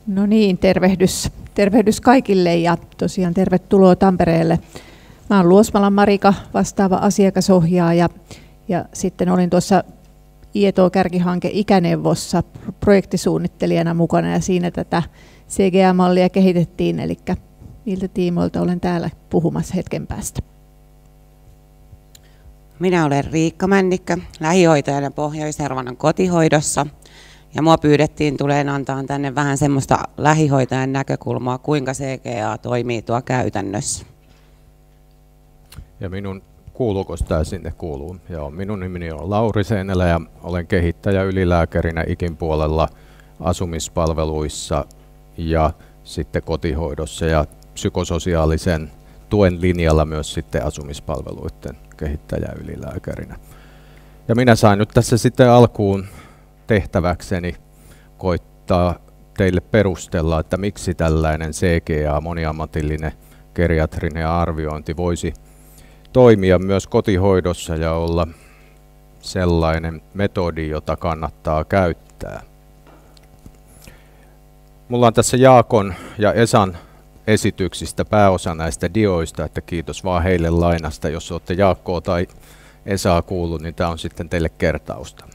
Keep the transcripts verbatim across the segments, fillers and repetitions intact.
No niin, tervehdys. Tervehdys kaikille ja tosiaan tervetuloa Tampereelle. Mä oon Luosmalan Marika, vastaava asiakasohjaaja, ja sitten olin tuossa I E T O-kärkihanke Ikäneuvossa projektisuunnittelijana mukana, ja siinä tätä C G A-mallia kehitettiin, eli niiltä tiimoilta olen täällä puhumassa hetken päästä. Minä olen Riikka Männikkö, lähihoitajana Pohjois-Hervannan kotihoidossa. Ja mua pyydettiin tuleen antaa tänne vähän semmoista lähihoitajan näkökulmaa, kuinka C G A toimii tuo käytännössä. Ja minun, kuuluuko tämä sinne kuuluu? Joo, minun nimeni on Lauri Seinälä ja olen kehittäjä ylilääkärinä Ikin puolella asumispalveluissa ja sitten kotihoidossa ja psykososiaalisen tuen linjalla myös sitten asumispalveluiden kehittäjä ylilääkärinä. Ja minä sain nyt tässä sitten alkuun tehtäväkseni koittaa teille perustella, että miksi tällainen C G A, moniammatillinen geriatrinen arviointi, voisi toimia myös kotihoidossa ja olla sellainen metodi, jota kannattaa käyttää. Mulla on tässä Jaakon ja Esan esityksistä pääosa näistä dioista, että kiitos vaan heille lainasta. Jos olette Jaakkoa tai Esaa kuullut, niin tämä on sitten teille kertausta.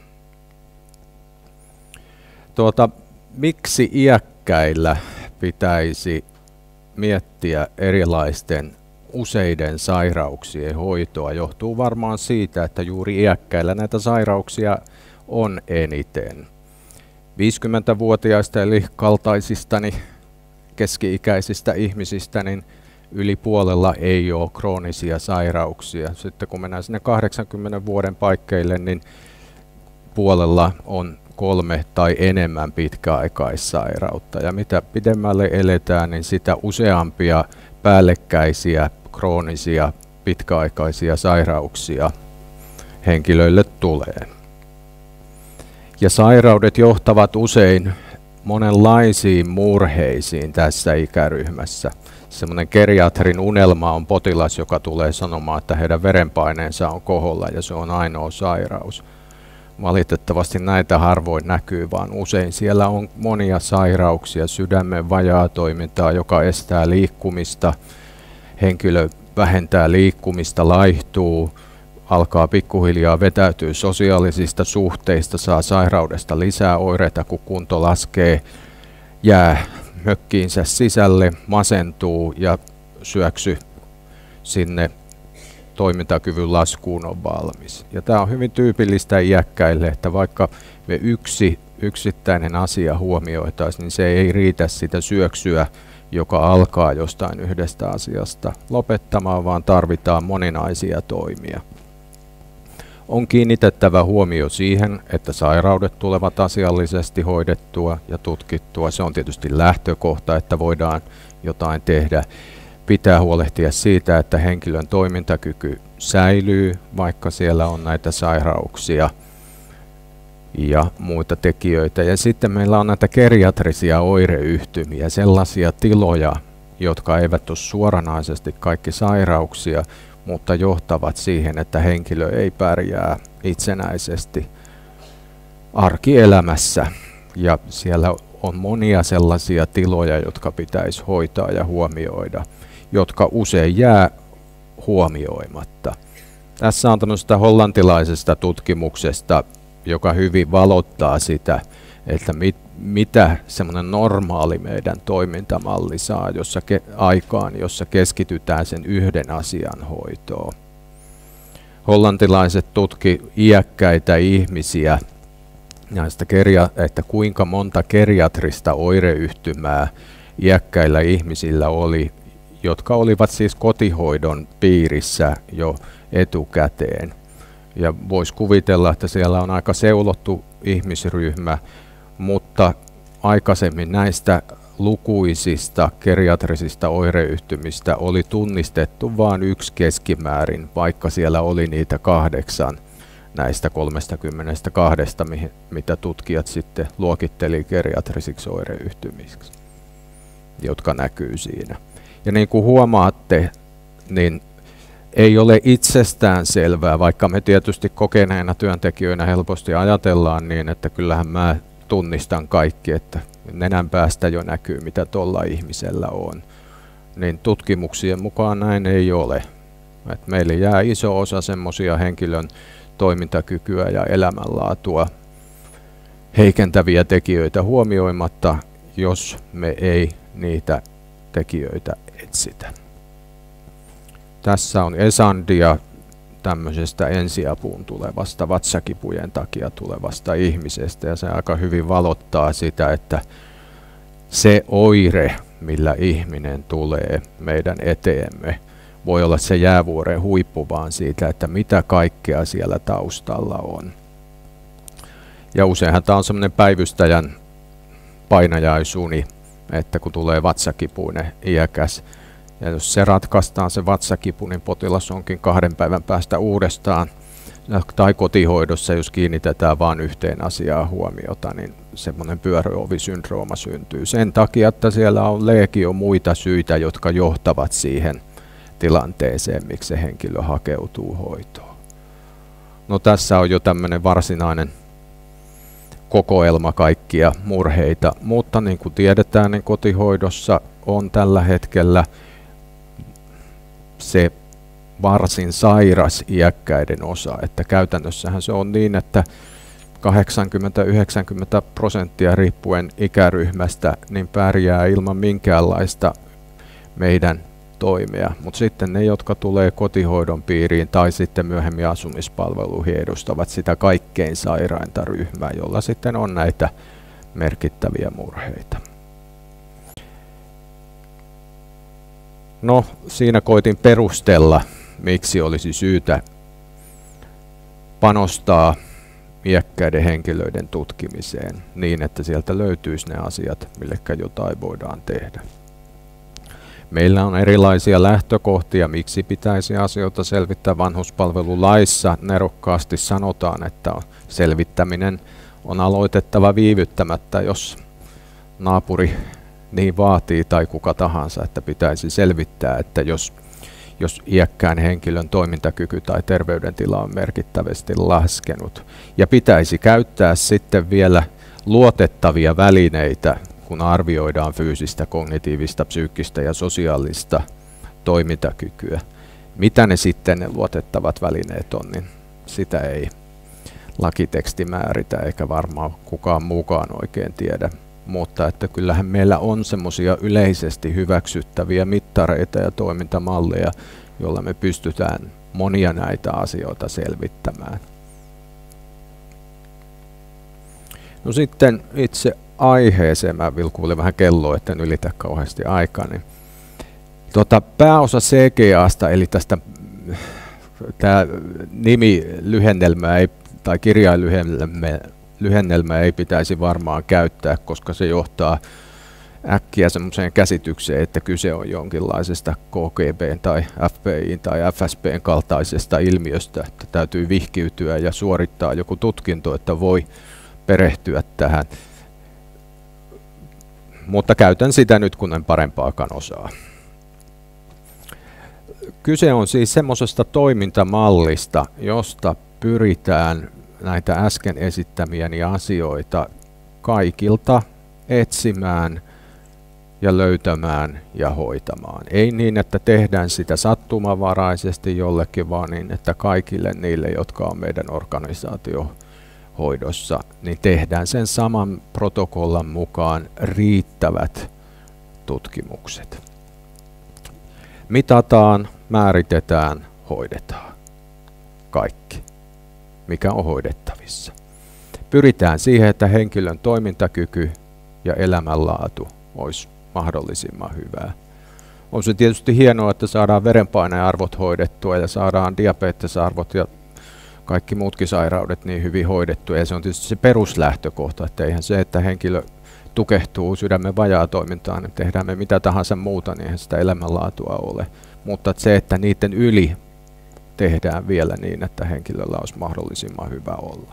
Tuota, miksi iäkkäillä pitäisi miettiä erilaisten useiden sairauksien hoitoa, johtuu varmaan siitä, että juuri iäkkäillä näitä sairauksia on eniten. viisikymmentävuotiaista eli kaltaisistani keski-ikäisistä ihmisistä, niin yli puolella ei ole kroonisia sairauksia. Sitten kun mennään sinne kahdeksankymmenen vuoden paikkeille, niin puolella on kolme tai enemmän pitkäaikaissairautta. Ja mitä pidemmälle eletään, niin sitä useampia päällekkäisiä, kroonisia, pitkäaikaisia sairauksia henkilöille tulee. Ja sairaudet johtavat usein monenlaisiin murheisiin tässä ikäryhmässä. Semmoinen geriatrin unelma on potilas, joka tulee sanomaan, että heidän verenpaineensa on koholla ja se on ainoa sairaus. Valitettavasti näitä harvoin näkyy, vaan usein siellä on monia sairauksia, sydämen vajaatoimintaa, joka estää liikkumista, henkilö vähentää liikkumista, laihtuu, alkaa pikkuhiljaa vetäytyä sosiaalisista suhteista, saa sairaudesta lisää oireita, kun kunto laskee, jää mökkiinsä sisälle, masentuu ja syöksy sinne toimintakyvyn laskuun on valmis. Ja tämä on hyvin tyypillistä iäkkäille, että vaikka me yksi yksittäinen asia huomioitaisiin, niin se ei riitä sitä syöksyä, joka alkaa jostain yhdestä asiasta lopettamaan, vaan tarvitaan moninaisia toimia. On kiinnitettävä huomio siihen, että sairaudet tulevat asiallisesti hoidettua ja tutkittua. Se on tietysti lähtökohta, että voidaan jotain tehdä. Pitää huolehtia siitä, että henkilön toimintakyky säilyy, vaikka siellä on näitä sairauksia ja muita tekijöitä. Ja sitten meillä on näitä geriatrisia oireyhtymiä, sellaisia tiloja, jotka eivät ole suoranaisesti kaikki sairauksia, mutta johtavat siihen, että henkilö ei pärjää itsenäisesti arkielämässä. Ja siellä on monia sellaisia tiloja, jotka pitäisi hoitaa ja huomioida, jotka usein jää huomioimatta. Tässä on tämmöisestä hollantilaisesta tutkimuksesta, joka hyvin valottaa sitä, että mit, mitä semmoinen normaali meidän toimintamalli saa jossa ke, aikaan, jossa keskitytään sen yhden asian hoitoon. Hollantilaiset tutki iäkkäitä ihmisiä, näistä geria, että kuinka monta geriatrista oireyhtymää iäkkäillä ihmisillä oli, jotka olivat siis kotihoidon piirissä jo etukäteen. Ja voisi kuvitella, että siellä on aika seulottu ihmisryhmä, mutta aikaisemmin näistä lukuisista geriatrisista oireyhtymistä oli tunnistettu vain yksi keskimäärin, vaikka siellä oli niitä kahdeksan näistä kolmekymmentäkaksi, mitä tutkijat sitten luokitteli geriatrisiksi oireyhtymiksi, jotka näkyy siinä. Ja niin kuin huomaatte, niin ei ole itsestään selvää, vaikka me tietysti kokeneina työntekijöinä helposti ajatellaan niin, että kyllähän mä tunnistan kaikki, että nenän päästä jo näkyy, mitä tuolla ihmisellä on. Niin tutkimuksien mukaan näin ei ole. Et meille jää iso osa semmoisia henkilön toimintakykyä ja elämänlaatua heikentäviä tekijöitä huomioimatta, jos me ei niitä tekijöitä etsitä. Tässä on Esandia tämmöisestä ensiapuun tulevasta, vatsakipujen takia tulevasta ihmisestä, ja se aika hyvin valottaa sitä, että se oire, millä ihminen tulee meidän eteemme, voi olla se jäävuoren huippu vaan siitä, että mitä kaikkea siellä taustalla on. Ja useinhan tämä on semmoinen päivystäjän painajaisuni, että kun tulee vatsakipuinen iäkäs, ja jos se ratkaistaan se vatsakipu, niin potilas onkin kahden päivän päästä uudestaan. Tai kotihoidossa, jos kiinnitetään vain yhteen asiaan huomiota, niin semmoinen pyöröovisyndrooma syntyy. Sen takia, että siellä on legio muita syitä, jotka johtavat siihen tilanteeseen, miksi se henkilö hakeutuu hoitoon. No tässä on jo tämmöinen varsinainen kokoelma kaikkia murheita, mutta niin kuin tiedetään, niin kotihoidossa on tällä hetkellä se varsin sairas iäkkäiden osa, että käytännössähän se on niin, että kahdeksankymmentä yhdeksänkymmentä prosenttia riippuen ikäryhmästä niin pärjää ilman minkäänlaista meidän toimia, mutta sitten ne, jotka tulee kotihoidon piiriin tai sitten myöhemmin asumispalveluihin, edustavat sitä kaikkein sairainta ryhmää, jolla sitten on näitä merkittäviä murheita. No, siinä koitin perustella, miksi olisi syytä panostaa iäkkäiden henkilöiden tutkimiseen niin, että sieltä löytyisi ne asiat, millekä jotain voidaan tehdä. Meillä on erilaisia lähtökohtia, miksi pitäisi asioita selvittää. Vanhuspalvelulaissa nerokkaasti sanotaan, että selvittäminen on aloitettava viivyttämättä, jos naapuri niin vaatii tai kuka tahansa, että pitäisi selvittää, että jos, jos iäkkään henkilön toimintakyky tai terveydentila on merkittävästi laskenut. Ja pitäisi käyttää sitten vielä luotettavia välineitä, kun arvioidaan fyysistä, kognitiivista, psyykkistä ja sosiaalista toimintakykyä. Mitä ne sitten ne luotettavat välineet on, niin sitä ei lakiteksti määritä, eikä varmaan kukaan muukaan oikein tiedä. Mutta että kyllähän meillä on semmoisia yleisesti hyväksyttäviä mittareita ja toimintamalleja, joilla me pystytään monia näitä asioita selvittämään. No sitten itse aiheeseen, mä vilkuilen vähän kelloa, että en ylitä kauheasti aikaa, niin tota, pääosa C G A:sta, eli tästä tämä nimi lyhennelmää ei, tai kirjainlyhennelmää ei pitäisi varmaan käyttää, koska se johtaa äkkiä semmoiseen käsitykseen, että kyse on jonkinlaisesta K G B:n tai F B I:n tai F S B:n kaltaisesta ilmiöstä, että täytyy vihkiytyä ja suorittaa joku tutkinto, että voi perehtyä tähän. Mutta käytän sitä nyt, kun en parempaakaan osaa. Kyse on siis semmoisesta toimintamallista, josta pyritään näitä äsken esittämiäni asioita kaikilta etsimään ja löytämään ja hoitamaan. Ei niin, että tehdään sitä sattumavaraisesti jollekin, vaan niin, että kaikille niille, jotka on meidän organisaatiohoidossa, niin tehdään sen saman protokollan mukaan riittävät tutkimukset. Mitataan, määritetään, hoidetaan. Kaikki, mikä on hoidettavissa. Pyritään siihen, että henkilön toimintakyky ja elämänlaatu olisi mahdollisimman hyvää. On se tietysti hienoa, että saadaan verenpainearvot hoidettua ja saadaan diabetesarvot ja kaikki muutkin sairaudet niin hyvin hoidettua. Ja se on tietysti se peruslähtökohta, että eihän se, että henkilö tukehtuu sydämen vajaatoimintaan, niin tehdään me mitä tahansa muuta, niin eihän sitä elämänlaatua ole. Mutta se, että niiden yli tehdään vielä niin, että henkilöllä olisi mahdollisimman hyvä olla.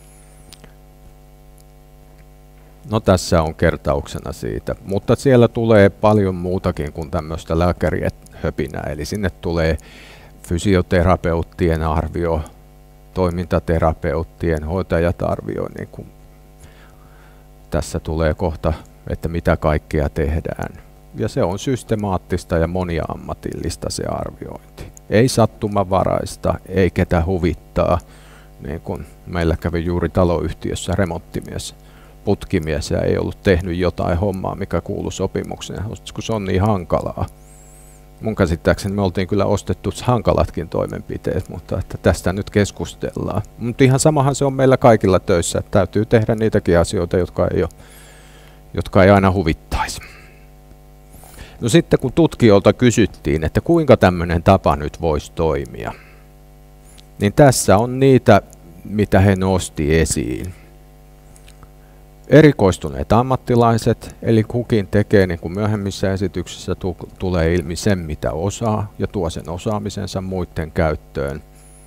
No tässä on kertauksena siitä, mutta siellä tulee paljon muutakin kuin tämmöistä lääkärihöpinää, eli sinne tulee fysioterapeuttien arvio, toimintaterapeuttien, hoitajat arvioi niin kuin tässä tulee kohta, että mitä kaikkea tehdään. Ja se on systemaattista ja moniammatillista se arviointi. Ei sattumanvaraista, ei ketä huvittaa, niin kuin meillä kävi juuri taloyhtiössä remonttimies, putkimies ja ei ollut tehnyt jotain hommaa, mikä kuului sopimukseen, kun se on niin hankalaa. Mun käsittääkseni me oltiin kyllä ostettu hankalatkin toimenpiteet, mutta että tästä nyt keskustellaan. Mutta ihan samahan se on meillä kaikilla töissä, että täytyy tehdä niitäkin asioita, jotka ei, ole, jotka ei aina huvittaisi. No sitten kun tutkijoilta kysyttiin, että kuinka tämmöinen tapa nyt voisi toimia, niin tässä on niitä, mitä he nosti esiin. Erikoistuneet ammattilaiset, eli kukin tekee, niin kuin myöhemmissä esityksissä tulee ilmi sen, mitä osaa, ja tuo sen osaamisensa muiden käyttöön.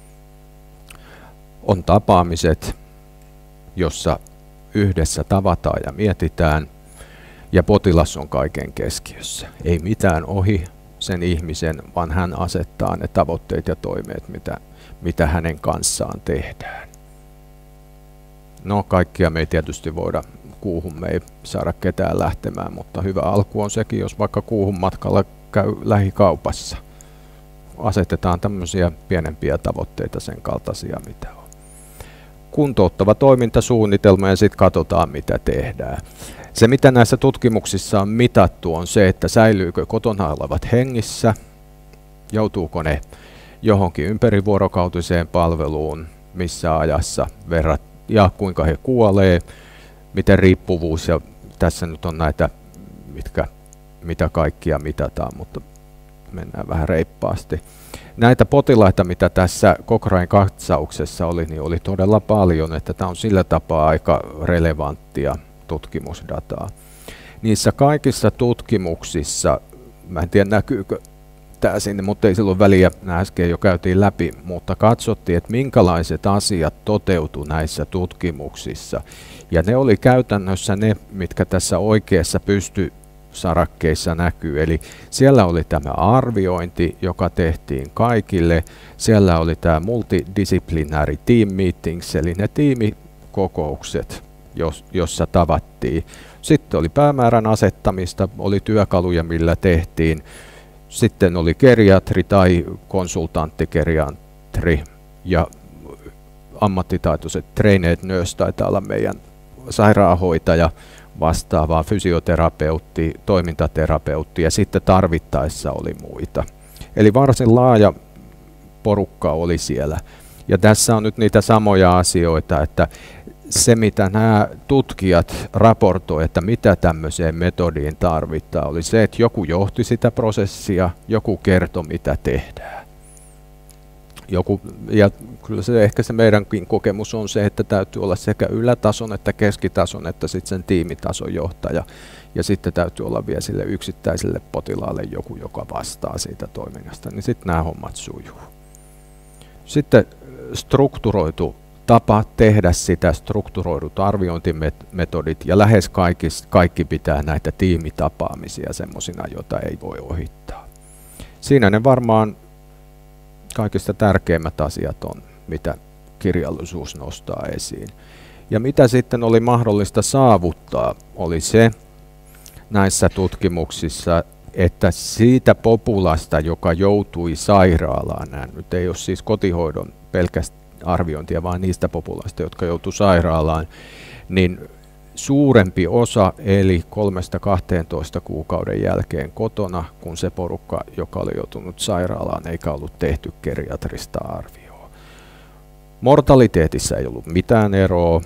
On tapaamiset, jossa yhdessä tavataan ja mietitään, ja potilas on kaiken keskiössä. Ei mitään ohi sen ihmisen, vaan hän asettaa ne tavoitteet ja toimeet, mitä, mitä hänen kanssaan tehdään. No, kaikkia me ei tietysti voida, kuuhun me ei saada ketään lähtemään, mutta hyvä alku on sekin, jos vaikka kuuhun matkalla käy lähikaupassa. Asetetaan tämmöisiä pienempiä tavoitteita sen kaltaisia, mitä on. Kuntouttava toimintasuunnitelma ja sitten katsotaan, mitä tehdään. Se, mitä näissä tutkimuksissa on mitattu, on se, että säilyykö kotona olevat hengissä, joutuuko ne johonkin ympärivuorokautiseen palveluun, missä ajassa verrat ja kuinka he kuolee, miten riippuvuus, ja tässä nyt on näitä, mitkä, mitä kaikkia mitataan, mutta mennään vähän reippaasti. Näitä potilaita, mitä tässä Cochranen katsauksessa oli, niin oli todella paljon, että tämä on sillä tapaa aika relevanttia tutkimusdataa. Niissä kaikissa tutkimuksissa, mä en tiedä näkyykö tämä sinne, mutta ei silloin väliä, nämä äsken jo käytiin läpi, mutta katsottiin, että minkälaiset asiat toteutu näissä tutkimuksissa. Ja ne oli käytännössä ne, mitkä tässä oikeassa pystysarakkeissa näkyy. Eli siellä oli tämä arviointi, joka tehtiin kaikille. Siellä oli tämä multidisciplinary team meetings, eli ne tiimikokoukset, jossa tavattiin. Sitten oli päämäärän asettamista, oli työkaluja, millä tehtiin. Sitten oli geriatri tai konsultanttigeriatri ja ammattitaitoiset traineet nurse, taitaa olla meidän sairaanhoitaja, vastaava fysioterapeutti, toimintaterapeutti ja sitten tarvittaessa oli muita. Eli varsin laaja porukka oli siellä. Ja tässä on nyt niitä samoja asioita, että se mitä nämä tutkijat raportoi, että mitä tämmöiseen metodiin tarvitaan, oli se, että joku johti sitä prosessia, joku kertoi mitä tehdään. Joku, ja kyllä se ehkä se meidänkin kokemus on se, että täytyy olla sekä ylätason että keskitason että sitten sen tiimitason johtaja. Ja sitten täytyy olla vielä sille yksittäiselle potilaalle joku, joka vastaa siitä toiminnasta, niin sitten nämä hommat sujuu. Sitten strukturoitu tapa tehdä sitä, strukturoidut arviointimetodit, ja lähes kaikki, kaikki pitää näitä tiimitapaamisia semmoisina, joita ei voi ohittaa. Siinä ne varmaan kaikista tärkeimmät asiat on, mitä kirjallisuus nostaa esiin. Ja mitä sitten oli mahdollista saavuttaa, oli se näissä tutkimuksissa, että siitä populasta, joka joutui sairaalaan, nämä nyt ei ole siis kotihoidon pelkästään arviointia, vaan niistä populaista, jotka joutuu sairaalaan, niin suurempi osa eli kolmesta kahteentoista kuukauden jälkeen kotona, kun se porukka, joka oli joutunut sairaalaan, eikä ollut tehty geriatrista arvioa. Mortaliteetissa ei ollut mitään eroa.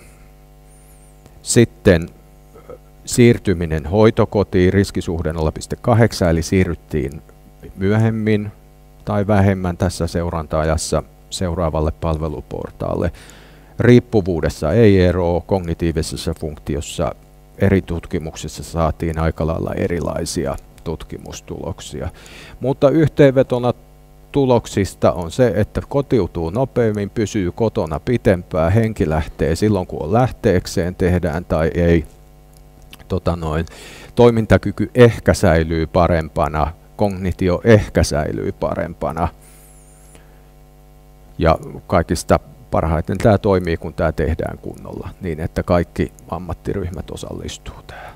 Sitten siirtyminen hoitokotiin, riskisuhde nolla pilkku kahdeksan, eli siirryttiin myöhemmin tai vähemmän tässä seuranta-ajassa seuraavalle palveluportaalle. Riippuvuudessa ei eroa, kognitiivisessa funktiossa eri tutkimuksissa saatiin aika lailla erilaisia tutkimustuloksia. Mutta yhteenvetona tuloksista on se, että kotiutuu nopeammin, pysyy kotona pitempään, henki lähtee silloin kun on lähteekseen, tehdään tai ei. Tota noin, toimintakyky ehkä säilyy parempana, kognitio ehkä säilyy parempana. Ja kaikista parhaiten tämä toimii, kun tämä tehdään kunnolla, niin että kaikki ammattiryhmät osallistuu tähän.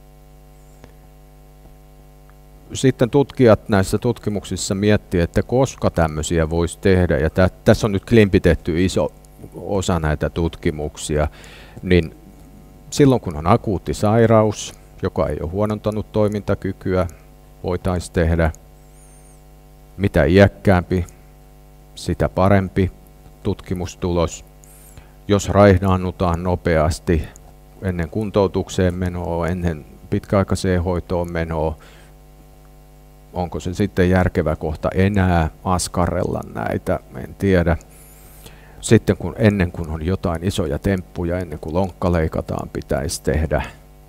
Sitten tutkijat näissä tutkimuksissa miettii, että koska tämmöisiä voisi tehdä, ja tä, tässä on nyt klimpitetty iso osa näitä tutkimuksia, niin silloin kun on akuutti sairaus, joka ei ole huonontanut toimintakykyä, voitaisiin tehdä. Mitä iäkkäämpi, sitä parempi tutkimustulos. Jos raihdaannutaan nopeasti ennen kuntoutukseen menoa, ennen pitkäaikaiseen hoitoon menoa, onko se sitten järkevä kohta enää askarrella näitä, en tiedä. Sitten kun ennen kuin on jotain isoja temppuja, ennen kuin lonkka leikataan, pitäisi tehdä.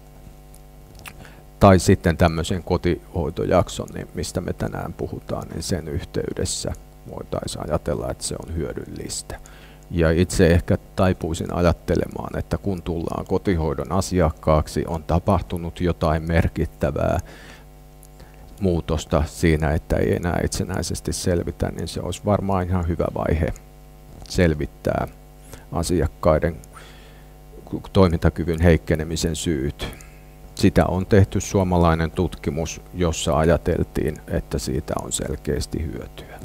Tai sitten tämmöisen kotihoitojakson, niin mistä me tänään puhutaan, niin sen yhteydessä voitaisiin ajatella, että se on hyödyllistä. Ja itse ehkä taipuisin ajattelemaan, että kun tullaan kotihoidon asiakkaaksi, on tapahtunut jotain merkittävää muutosta siinä, että ei enää itsenäisesti selvitä, niin se olisi varmaan ihan hyvä vaihe selvittää asiakkaiden toimintakyvyn heikkenemisen syyt. Sitä on tehty suomalainen tutkimus, jossa ajateltiin, että siitä on selkeästi hyötyä.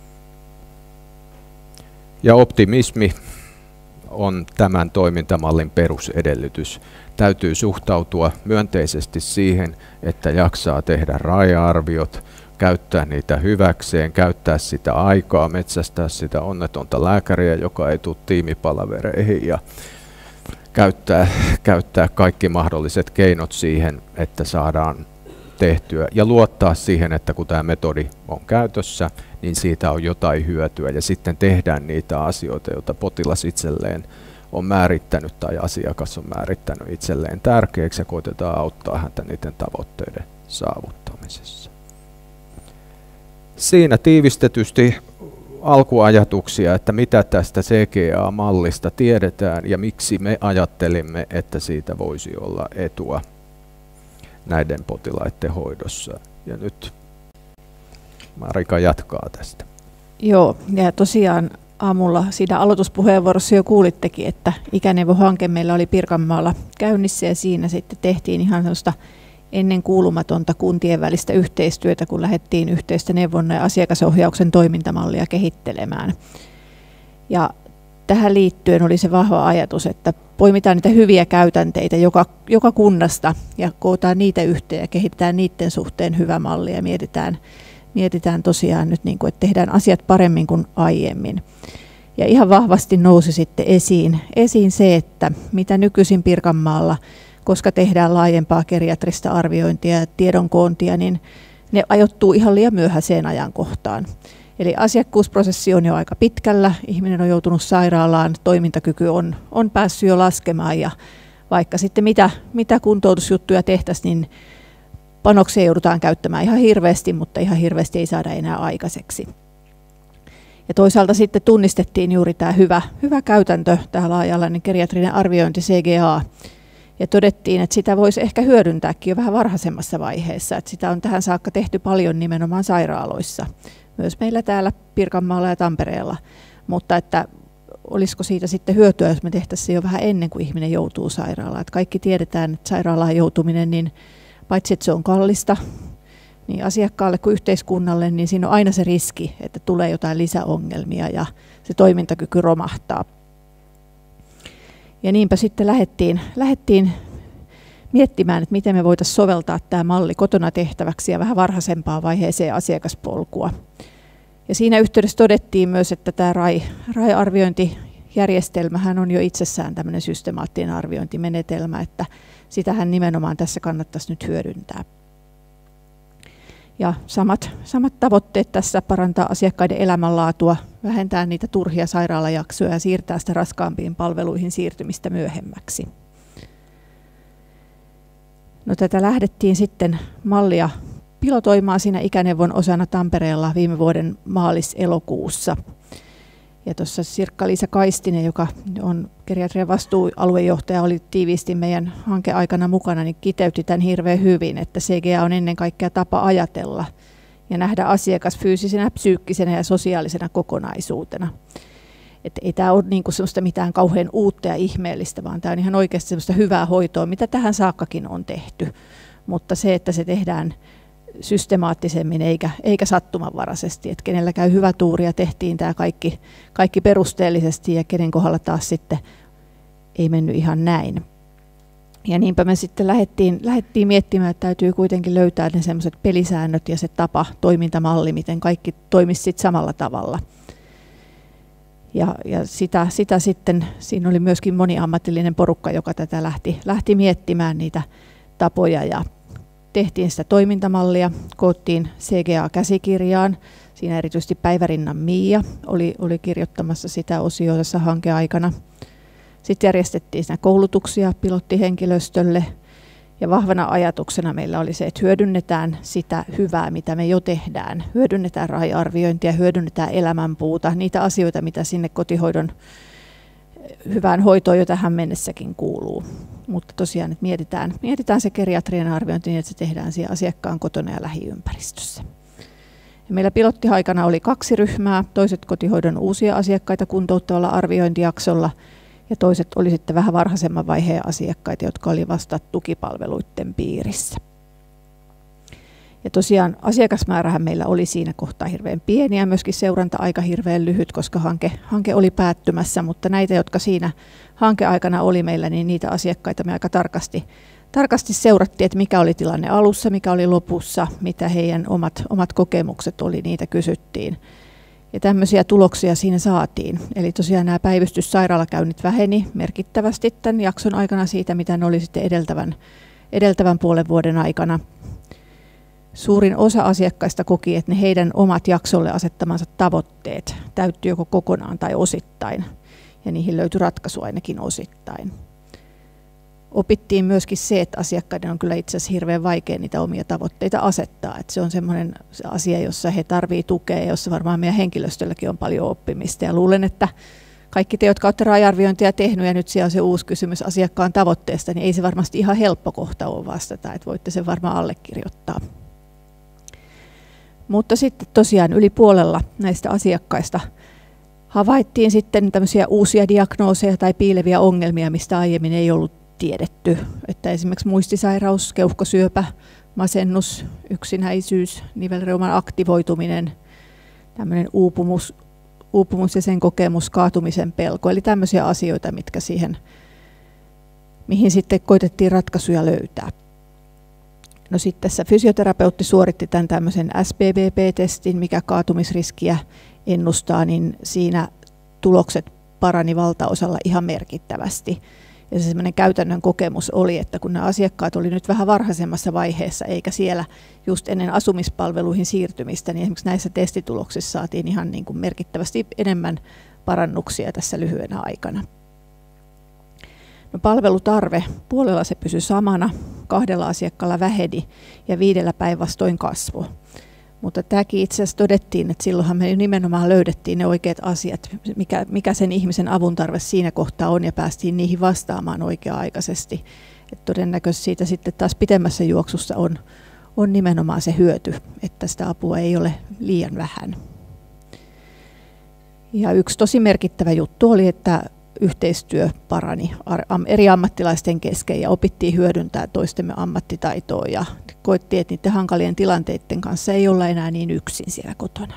Ja optimismi on tämän toimintamallin perusedellytys. Täytyy suhtautua myönteisesti siihen, että jaksaa tehdä raja-arviot, käyttää niitä hyväkseen, käyttää sitä aikaa, metsästää sitä onnetonta lääkäriä, joka ei tule tiimipalavereihin, ja käyttää, käyttää kaikki mahdolliset keinot siihen, että saadaan tehtyä, ja luottaa siihen, että kun tämä metodi on käytössä, niin siitä on jotain hyötyä, ja sitten tehdään niitä asioita, joita potilas itselleen on määrittänyt tai asiakas on määrittänyt itselleen tärkeäksi, ja koitetaan auttaa häntä niiden tavoitteiden saavuttamisessa. Siinä tiivistetysti alkuajatuksia, että mitä tästä C G A-mallista tiedetään ja miksi me ajattelimme, että siitä voisi olla etua näiden potilaiden hoidossa. Ja nyt Marika jatkaa tästä. Joo, ja tosiaan aamulla siinä aloituspuheenvuorossa jo kuulittekin, että Ikäneuvo-hanke meillä oli Pirkanmaalla käynnissä, ja siinä sitten tehtiin ihan sellaista ennen kuulumatonta kuntien välistä yhteistyötä, kun lähdettiin yhteistä neuvonnan ja asiakasohjauksen toimintamallia kehittelemään. Ja tähän liittyen oli se vahva ajatus, että poimitaan niitä hyviä käytänteitä joka, joka kunnasta ja kootaan niitä yhteen ja kehitetään niiden suhteen hyvä malli ja mietitään, mietitään tosiaan nyt, niin kuin, että tehdään asiat paremmin kuin aiemmin. Ja ihan vahvasti nousi sitten esiin, esiin se, että mitä nykyisin Pirkanmaalla, koska tehdään laajempaa geriatrista arviointia ja tiedonkoontia, niin ne ajoittuu ihan liian myöhäiseen ajankohtaan. Eli asiakkuusprosessi on jo aika pitkällä, ihminen on joutunut sairaalaan, toimintakyky on, on päässyt jo laskemaan, ja vaikka sitten mitä, mitä kuntoutusjuttuja tehtäisiin, niin panoksia joudutaan käyttämään ihan hirveästi, mutta ihan hirveästi ei saada enää aikaiseksi. Ja toisaalta sitten tunnistettiin juuri tämä hyvä, hyvä käytäntö, tämä laaja-alainen geriatrinen arviointi C G A, ja todettiin, että sitä voisi ehkä hyödyntääkin jo vähän varhaisemmassa vaiheessa, että sitä on tähän saakka tehty paljon nimenomaan sairaaloissa, myös meillä täällä Pirkanmaalla ja Tampereella, mutta että olisiko siitä sitten hyötyä, jos me tehtäisiin se jo vähän ennen kuin ihminen joutuu sairaalaan. Että kaikki tiedetään, että sairaalaan joutuminen, niin paitsi että se on kallista, niin asiakkaalle kuin yhteiskunnalle, niin siinä on aina se riski, että tulee jotain lisäongelmia ja se toimintakyky romahtaa. Ja niinpä sitten lähdettiin, lähdettiin miettimään, että miten me voitaisiin soveltaa tämä malli kotona tehtäväksi ja vähän varhaisempaan vaiheeseen asiakaspolkua. Ja siinä yhteydessä todettiin myös, että tämä R A I-arviointijärjestelmähän on jo itsessään tämmöinen systemaattinen arviointimenetelmä, että sitähän nimenomaan tässä kannattaisi nyt hyödyntää. Ja samat, samat tavoitteet tässä: parantaa asiakkaiden elämänlaatua, vähentää niitä turhia sairaalajaksoja ja siirtää sitä raskaampiin palveluihin siirtymistä myöhemmäksi. No, tätä lähdettiin sitten mallia pilotoimaan siinä Ikäneuvon osana Tampereella viime vuoden maalis-elokuussa. Ja tuossa Sirkka-Liisa Kaistinen, joka on geriatrian vastuualuejohtaja, oli tiiviisti meidän hankeaikana mukana, niin kiteytti tämän hirveän hyvin, että C G A on ennen kaikkea tapa ajatella ja nähdä asiakas fyysisenä, psyykkisenä ja sosiaalisena kokonaisuutena. Että ei tämä ole niinku semmoista mitään kauhean uutta ja ihmeellistä, vaan tämä on ihan oikeasti semmoista hyvää hoitoa, mitä tähän saakkakin on tehty. Mutta se, että se tehdään systemaattisemmin eikä, eikä sattumanvaraisesti, että kenellä käy hyvä tuuri ja tehtiin tämä kaikki, kaikki perusteellisesti ja kenen kohdalla taas sitten ei mennyt ihan näin. Ja niinpä me sitten lähdettiin, lähdettiin miettimään, että täytyy kuitenkin löytää ne sellaiset pelisäännöt ja se tapa, toimintamalli, miten kaikki toimisi sitten samalla tavalla. Ja, ja sitä, sitä sitten, siinä oli myöskin moniammatillinen porukka, joka tätä lähti, lähti miettimään niitä tapoja ja tehtiin sitä toimintamallia, koottiin C G A-käsikirjaan. Siinä erityisesti Päivärinnan Miia oli, oli kirjoittamassa sitä osiota tässä hankeaikana. Sitten järjestettiin siinä koulutuksia pilottihenkilöstölle. Ja vahvana ajatuksena meillä oli se, että hyödynnetään sitä hyvää, mitä me jo tehdään. Hyödynnetään raja-arviointia, hyödynnetään elämänpuuta, niitä asioita, mitä sinne kotihoidon hyvään hoitoon jo tähän mennessäkin kuuluu. Mutta tosiaan, että mietitään, mietitään se geriatrian arviointi niin, että se tehdään siellä asiakkaan kotona ja lähiympäristössä. Ja meillä pilottihaikana oli kaksi ryhmää, toiset kotihoidon uusia asiakkaita kuntouttavalla arviointijaksolla ja toiset oli sitten vähän varhaisemman vaiheen asiakkaita, jotka oli vasta tukipalveluiden piirissä. Ja tosiaan asiakasmäärähän meillä oli siinä kohtaa hirveän pieni ja myöskin seuranta-aika hirveän lyhyt, koska hanke, hanke oli päättymässä, mutta näitä, jotka siinä hankeaikana oli meillä, niin niitä asiakkaita me aika tarkasti, tarkasti seurattiin, että mikä oli tilanne alussa, mikä oli lopussa, mitä heidän omat, omat kokemukset oli, niitä kysyttiin. Ja tämmöisiä tuloksia siinä saatiin. Eli tosiaan nämä päivystyssairaalakäynnit väheni merkittävästi tämän jakson aikana siitä, mitä ne oli sitten edeltävän, edeltävän puolen vuoden aikana. Suurin osa asiakkaista koki, että ne heidän omat jaksolle asettamansa tavoitteet täyttyi joko kokonaan tai osittain, ja niihin löytyi ratkaisu ainakin osittain. Opittiin myöskin se, että asiakkaiden on kyllä itse asiassa hirveän vaikea niitä omia tavoitteita asettaa. Että se on semmoinen asia, jossa he tarvitsevat tukea ja jossa varmaan meidän henkilöstölläkin on paljon oppimista. Ja luulen, että kaikki te, jotka olette raja-arviointia tehnyt ja nyt siellä on se uusi kysymys asiakkaan tavoitteesta, niin ei se varmasti ihan helppo kohta ole vastata, että voitte sen varmaan allekirjoittaa. Mutta sitten tosiaan yli puolella näistä asiakkaista havaittiin sitten tämmöisiä uusia diagnooseja tai piileviä ongelmia, mistä aiemmin ei ollut tiedetty. Että esimerkiksi muistisairaus, keuhkosyöpä, masennus, yksinäisyys, nivelreuman aktivoituminen, tämmöinen uupumus, uupumus ja sen kokemus, kaatumisen pelko. Eli tämmöisiä asioita, mitkä siihen, mihin sitten koitettiin ratkaisuja löytää. No sitten tässä fysioterapeutti suoritti tämän tämmöisen S B B P-testin, mikä kaatumisriskiä ennustaa, niin siinä tulokset parani valtaosalla ihan merkittävästi. Ja se semmoinen käytännön kokemus oli, että kun nämä asiakkaat oli nyt vähän varhaisemmassa vaiheessa, eikä siellä just ennen asumispalveluihin siirtymistä, niin esimerkiksi näissä testituloksissa saatiin ihan niin kuin merkittävästi enemmän parannuksia tässä lyhyenä aikana. No, palvelutarve puolella se pysyi samana, kahdella asiakkaalla väheni ja viidellä päinvastoin kasvoi. Mutta tämäkin itse asiassa todettiin, että silloinhan me nimenomaan löydettiin ne oikeat asiat, mikä, mikä sen ihmisen avuntarve siinä kohtaa on ja päästiin niihin vastaamaan oikea-aikaisesti. Et todennäköisesti siitä sitten taas pitemmässä juoksussa on, on nimenomaan se hyöty, että sitä apua ei ole liian vähän. Ja yksi tosi merkittävä juttu oli, että yhteistyö parani eri ammattilaisten kesken ja opittiin hyödyntää toistemme ammattitaitoa ja koettiin, että niiden hankalien tilanteiden kanssa ei olla enää niin yksin siellä kotona.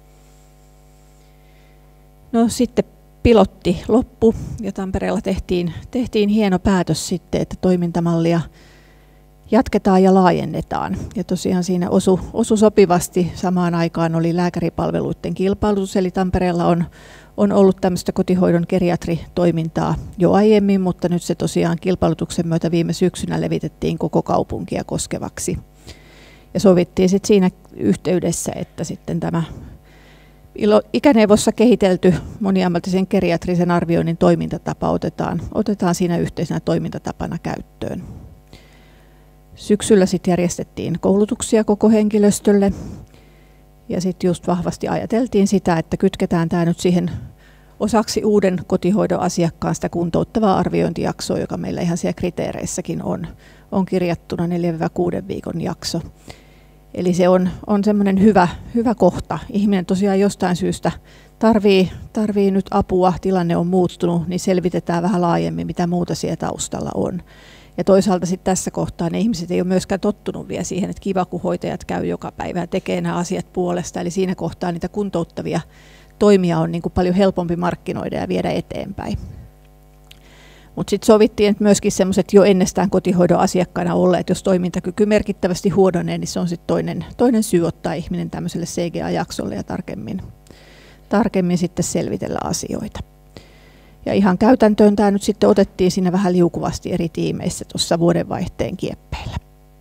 No sitten pilotti loppu ja Tampereella tehtiin, tehtiin hieno päätös sitten, että toimintamallia jatketaan ja laajennetaan. Ja tosiaan siinä osu, osu sopivasti samaan aikaan oli lääkäripalveluiden kilpailutus, eli Tampereella on On ollut tämmöistä kotihoidon geriatritoimintaa jo aiemmin, mutta nyt se tosiaan kilpailutuksen myötä viime syksynä levitettiin koko kaupunkia koskevaksi. Ja sovittiin sitten siinä yhteydessä, että sitten tämä ikäneuvossa kehitelty moniammatillisen geriatrisen arvioinnin toimintatapa otetaan, otetaan siinä yhteisenä toimintatapana käyttöön. Syksyllä sitten järjestettiin koulutuksia koko henkilöstölle. Ja sitten just vahvasti ajateltiin sitä, että kytketään tämä nyt siihen osaksi uuden kotihoidon asiakkaan sitä kuntouttavaa arviointijaksoa, joka meillä ihan siellä kriteereissäkin on, on kirjattuna neljän kuuden viikon jakso. Eli se on, on semmoinen hyvä, hyvä kohta. Ihminen tosiaan jostain syystä tarvii, tarvii nyt apua, tilanne on muuttunut, niin selvitetään vähän laajemmin, mitä muuta siellä taustalla on. Ja toisaalta sitten tässä kohtaa ne ihmiset ei ole myöskään tottunut vielä siihen, että kiva kun hoitajat käy joka päivä ja tekee nämä asiat puolesta. Eli siinä kohtaa niitä kuntouttavia toimia on niin kuin paljon helpompi markkinoida ja viedä eteenpäin. Mutta sitten sovittiin, että myöskin sellaiset jo ennestään kotihoidon asiakkaina olleet, että jos toimintakyky merkittävästi huononee, niin se on sitten toinen, toinen syy ottaa ihminen tämmöiselle C G A-jaksolle ja tarkemmin, tarkemmin sitten selvitellä asioita. Ja ihan käytäntöön tämä nyt sitten otettiin siinä vähän liukuvasti eri tiimeissä tuossa vuodenvaihteen kieppeillä.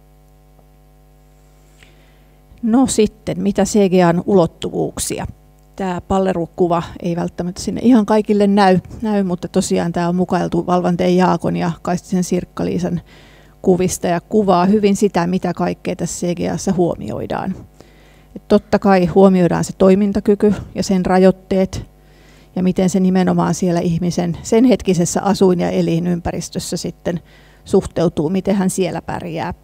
No sitten, mitä C G A:n ulottuvuuksia? Tämä pallerukuva ei välttämättä sinne ihan kaikille näy, näy mutta tosiaan tämä on mukailtu Valvanteen Jaakon ja Kaistisen Sirkka-Liisan kuvista ja kuvaa hyvin sitä, mitä kaikkea tässä C G A:ssa huomioidaan. Et totta kai huomioidaan se toimintakyky ja sen rajoitteet ja miten se nimenomaan siellä ihmisen sen hetkisessä asuin- ja elinympäristössä sitten suhteutuu, miten hän siellä pärjää.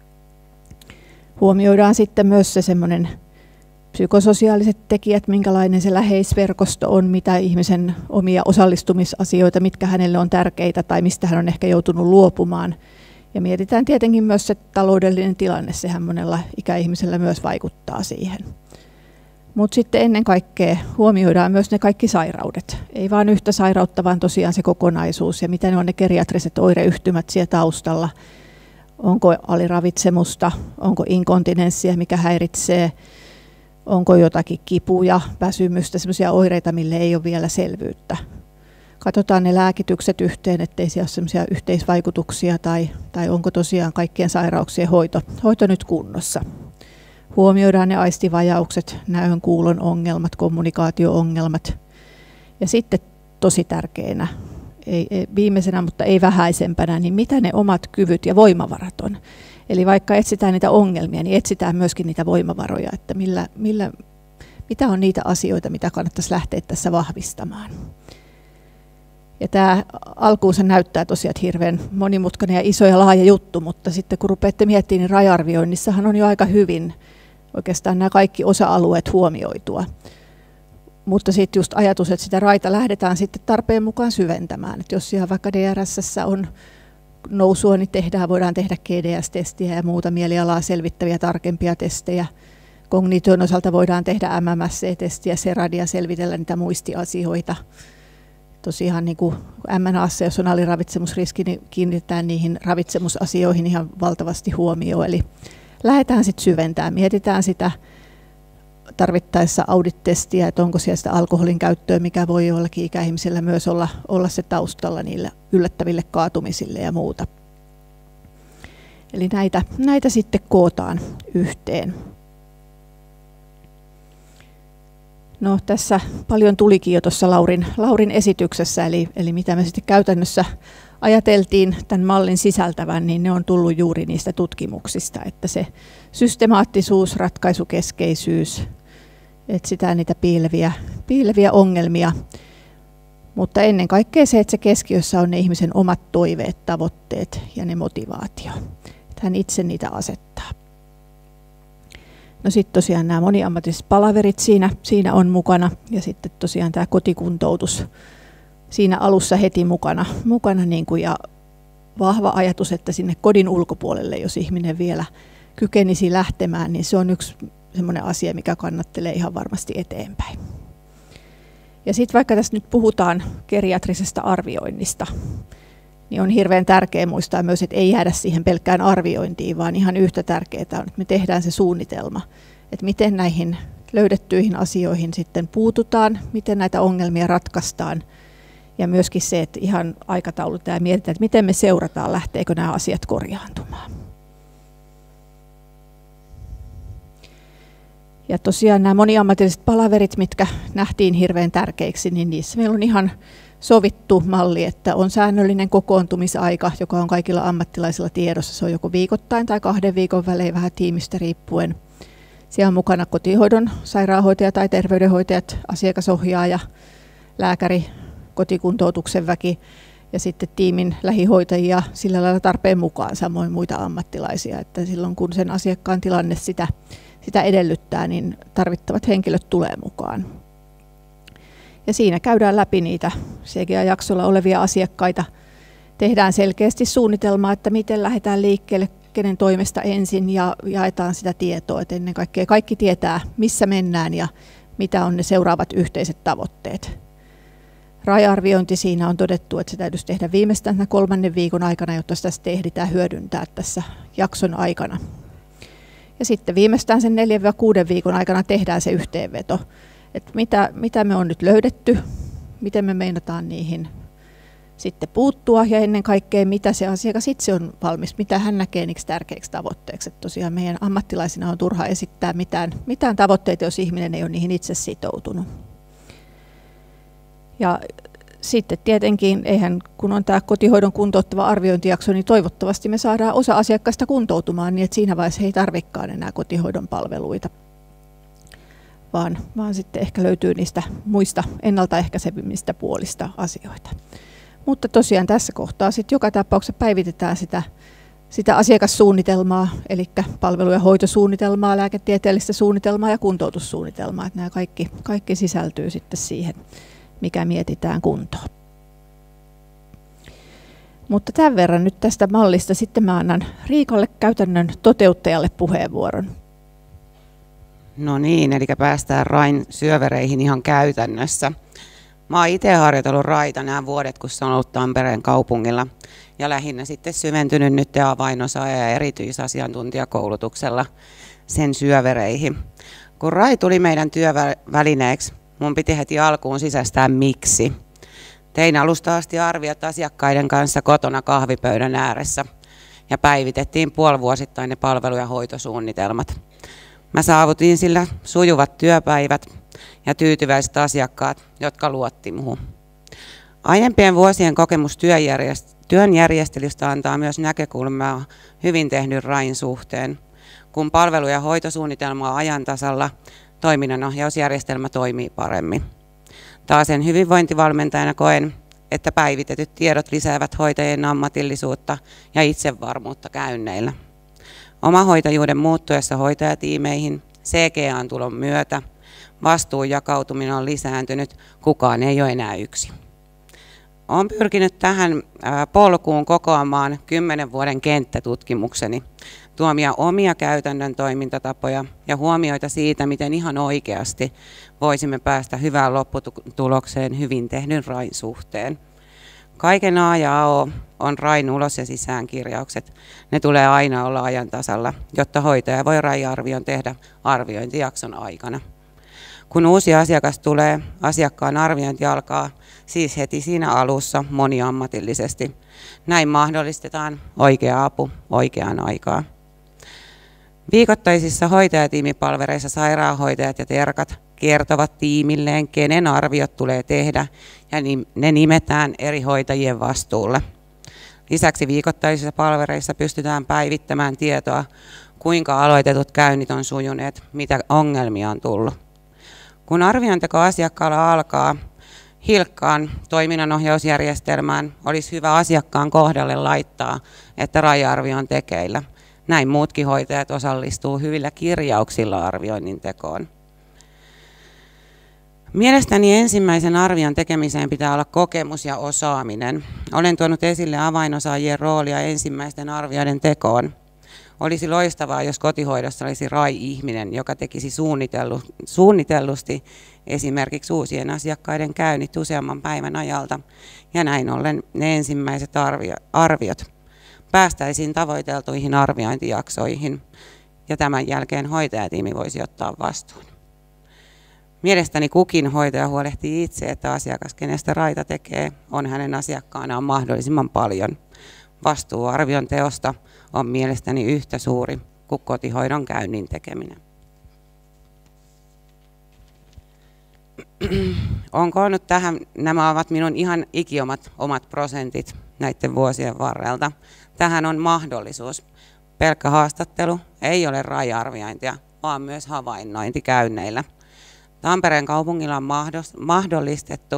Huomioidaan sitten myös se semmoinen psykososiaaliset tekijät, minkälainen se läheisverkosto on, mitä ihmisen omia osallistumisasioita, mitkä hänelle on tärkeitä tai mistä hän on ehkä joutunut luopumaan. Ja mietitään tietenkin myös se taloudellinen tilanne, sehän monella ikäihmisellä myös vaikuttaa siihen. Mutta sitten ennen kaikkea huomioidaan myös ne kaikki sairaudet. Ei vain yhtä sairautta, vaan tosiaan se kokonaisuus ja mitä ne on ne geriatriset oireyhtymät siellä taustalla. Onko aliravitsemusta, onko inkontinenssia, mikä häiritsee, onko jotakin kipuja, väsymystä, sellaisia oireita, mille ei ole vielä selvyyttä. Katsotaan ne lääkitykset yhteen, ettei siellä ole sellaisia yhteisvaikutuksia tai, tai onko tosiaan kaikkien sairauksien hoito, hoito nyt kunnossa. Huomioidaan ne aistivajaukset, näön kuulon ongelmat, kommunikaatio-ongelmat. Ja sitten tosi tärkeänä, ei, ei, viimeisenä, mutta ei vähäisempänä, niin mitä ne omat kyvyt ja voimavarat on. Eli vaikka etsitään niitä ongelmia, niin etsitään myöskin niitä voimavaroja, että millä, millä, mitä on niitä asioita, mitä kannattaisi lähteä tässä vahvistamaan. Ja tämä alkuun se näyttää tosiaan hirveän monimutkainen ja iso ja laaja juttu, mutta sitten kun rupeatte miettimään, niin raja-arvioinnissahan on jo aika hyvin oikeastaan nämä kaikki osa-alueet huomioitua. Mutta sitten just ajatus, että sitä raita lähdetään sitten tarpeen mukaan syventämään. Että jos siellä vaikka D R S:ssä on nousua, niin tehdään, voidaan tehdä G D S-testiä ja muuta mielialaa selvittäviä tarkempia testejä. Kognition osalta voidaan tehdä M M S C-testiä, seradia, selvitellä niitä muistiasioita. Tosiaan niin kuin M N A:ssa, jos on aliravitsemusriski, niin kiinnitetään niihin ravitsemusasioihin ihan valtavasti huomioon. Eli lähdetään sitten syventämään, mietitään sitä tarvittaessa audit-testiä, että onko siellä sitä alkoholin käyttöä, mikä voi jollakin ikäihmisellä myös olla, olla se taustalla niille yllättäville kaatumisille ja muuta. Eli näitä, näitä sitten kootaan yhteen. No tässä paljon tulikin jo tuossa Laurin, Laurin esityksessä, eli, eli mitä me sitten käytännössä ajateltiin tämän mallin sisältävän, niin ne on tullut juuri niistä tutkimuksista, että se systemaattisuus, ratkaisukeskeisyys, etsitään niitä piileviä, piileviä ongelmia, mutta ennen kaikkea se, että se keskiössä on ne ihmisen omat toiveet, tavoitteet ja ne motivaatio, että hän itse niitä asettaa. No sitten tosiaan nämä moniammatilliset palaverit siinä, siinä on mukana ja sitten tosiaan tämä kotikuntoutus siinä alussa heti mukana, mukana niin kuin, ja vahva ajatus, että sinne kodin ulkopuolelle, jos ihminen vielä kykenisi lähtemään, niin se on yksi semmoinen asia, mikä kannattelee ihan varmasti eteenpäin. Ja sitten vaikka tässä nyt puhutaan geriatrisesta arvioinnista, niin on hirveän tärkeää muistaa myös, että ei jäädä siihen pelkkään arviointiin, vaan ihan yhtä tärkeää on, että me tehdään se suunnitelma, että miten näihin löydettyihin asioihin sitten puututaan, miten näitä ongelmia ratkaistaan, ja myöskin se, että ihan aikataulutetaan ja mietitään, että miten me seurataan, lähteekö nämä asiat korjaantumaan. Ja tosiaan nämä moniammatilliset palaverit, mitkä nähtiin hirveän tärkeiksi, niin niissä meillä on ihan sovittu malli, että on säännöllinen kokoontumisaika, joka on kaikilla ammattilaisilla tiedossa. Se on joko viikoittain tai kahden viikon välein, vähän tiimistä riippuen. Siellä on mukana kotihoidon sairaanhoitaja tai terveydenhoitajat, asiakasohjaaja, lääkäri, kotikuntoutuksen väki ja sitten tiimin lähihoitajia sillä lailla tarpeen mukaan, samoin muita ammattilaisia, että silloin kun sen asiakkaan tilanne sitä, sitä edellyttää, niin tarvittavat henkilöt tulee mukaan. Ja siinä käydään läpi niitä C G A-jaksolla olevia asiakkaita, tehdään selkeästi suunnitelmaa, että miten lähdetään liikkeelle, kenen toimesta ensin ja jaetaan sitä tietoa, että ennen kaikkea kaikki tietää, missä mennään ja mitä on ne seuraavat yhteiset tavoitteet. Raja-arviointi siinä on todettu, että se täytyisi tehdä viimeistään kolmannen viikon aikana, jotta sitä sitten ehditään hyödyntää tässä jakson aikana. Ja sitten viimeistään sen neljän kuuden viikon aikana tehdään se yhteenveto, että mitä, mitä me on nyt löydetty, miten me meinataan niihin sitten puuttua ja ennen kaikkea mitä se asiakas itse on valmis, mitä hän näkee niiksi tärkeiksi tavoitteeksi. Että tosiaan meidän ammattilaisina on turha esittää mitään, mitään tavoitteita, jos ihminen ei ole niihin itse sitoutunut. Ja sitten tietenkin, eihän, kun on tämä kotihoidon kuntouttava arviointijakso, niin toivottavasti me saadaan osa asiakkaista kuntoutumaan niin, että siinä vaiheessa he ei tarvitsekaan enää kotihoidon palveluita, vaan, vaan sitten ehkä löytyy niistä muista ennaltaehkäisevistä puolista asioita. Mutta tosiaan tässä kohtaa sitten joka tapauksessa päivitetään sitä, sitä asiakassuunnitelmaa, eli palvelu- ja hoitosuunnitelmaa, lääketieteellistä suunnitelmaa ja kuntoutussuunnitelmaa. Että nämä kaikki, kaikki sisältyy sitten siihen, mikä mietitään kuntoon. Mutta tämän verran nyt tästä mallista. Sitten mä annan Riikalle, käytännön toteuttajalle, puheenvuoron. No niin, eli päästään Rain syövereihin ihan käytännössä. Mä oon itse harjoitellut Raita nämä vuodet, kun se on ollut Tampereen kaupungilla. Ja lähinnä sitten syventynyt nyt avainosaaja- ja erityisasiantuntijakoulutuksella sen syövereihin. Kun Rai tuli meidän työvälineeksi, mun piti heti alkuun sisäistää miksi. Tein alusta asti arviot asiakkaiden kanssa kotona kahvipöydän ääressä ja päivitettiin puolivuosittain ne palvelu- ja hoitosuunnitelmat. Mä saavutin sillä sujuvat työpäivät ja tyytyväiset asiakkaat, jotka luotti muuhun. Aiempien vuosien kokemus työn järjestelystä antaa myös näkökulmaa hyvin tehdyn Rain suhteen. Kun palvelu- ja hoitosuunnitelma on ajan tasalla, toiminnanohjausjärjestelmä toimii paremmin. Taasen hyvinvointivalmentajana koen, että päivitetyt tiedot lisäävät hoitajien ammatillisuutta ja itsevarmuutta käynneillä. Omahoitajuuden muuttuessa hoitajatiimeihin C G A:n tulon myötä vastuun jakautuminen on lisääntynyt, kukaan ei ole enää yksin. Olen pyrkinyt tähän polkuun kokoamaan kymmenen vuoden kenttätutkimukseni, tuomia omia käytännön toimintatapoja ja huomioita siitä, miten ihan oikeasti voisimme päästä hyvään lopputulokseen hyvin tehdyn Rain suhteen. Kaiken A ja O on Rain ulos- ja sisäänkirjaukset. Ne tulee aina olla ajan tasalla, jotta hoitaja voi Rai-arvion tehdä arviointijakson aikana. Kun uusi asiakas tulee, asiakkaan arviointi alkaa siis heti siinä alussa moniammatillisesti. Näin mahdollistetaan oikea apu oikeaan aikaan. Viikoittaisissa hoitajatiimipalvereissa sairaanhoitajat ja terkat kertovat tiimilleen, kenen arviot tulee tehdä, ja ne nimetään eri hoitajien vastuulle. Lisäksi viikoittaisissa palvereissa pystytään päivittämään tietoa, kuinka aloitetut käynnit on sujuneet, mitä ongelmia on tullut. Kun arviointeko asiakkaalla alkaa, Hilkkaan toiminnanohjausjärjestelmään olisi hyvä asiakkaan kohdalle laittaa, että Rai-arvio on tekeillä. Näin muutkin hoitajat osallistuu hyvillä kirjauksilla arvioinnin tekoon. Mielestäni ensimmäisen arvion tekemiseen pitää olla kokemus ja osaaminen. Olen tuonut esille avainosaajien roolia ensimmäisten arvioiden tekoon. Olisi loistavaa, jos kotihoidossa olisi Rai-ihminen, joka tekisi suunnitellu, suunnitellusti esimerkiksi uusien asiakkaiden käynnit useamman päivän ajalta, ja näin ollen ne ensimmäiset arvio, arviot päästäisiin tavoiteltuihin arviointijaksoihin, ja tämän jälkeen hoitajatiimi voisi ottaa vastuun. Mielestäni kukin hoitaja huolehtii itse, että asiakas, kenestä Raita tekee, on hänen asiakkaanaan mahdollisimman paljon. Vastuu arvion teosta on mielestäni yhtä suuri kuin kotihoidon käynnin tekeminen. Olen koonnut tähän, nämä ovat minun ihan ikiomat omat prosentit näiden vuosien varrelta. Tähän on mahdollisuus. Pelkkä haastattelu ei ole Rai-arviointia, vaan myös havainnointi käynneillä. Tampereen kaupungilla on mahdollistettu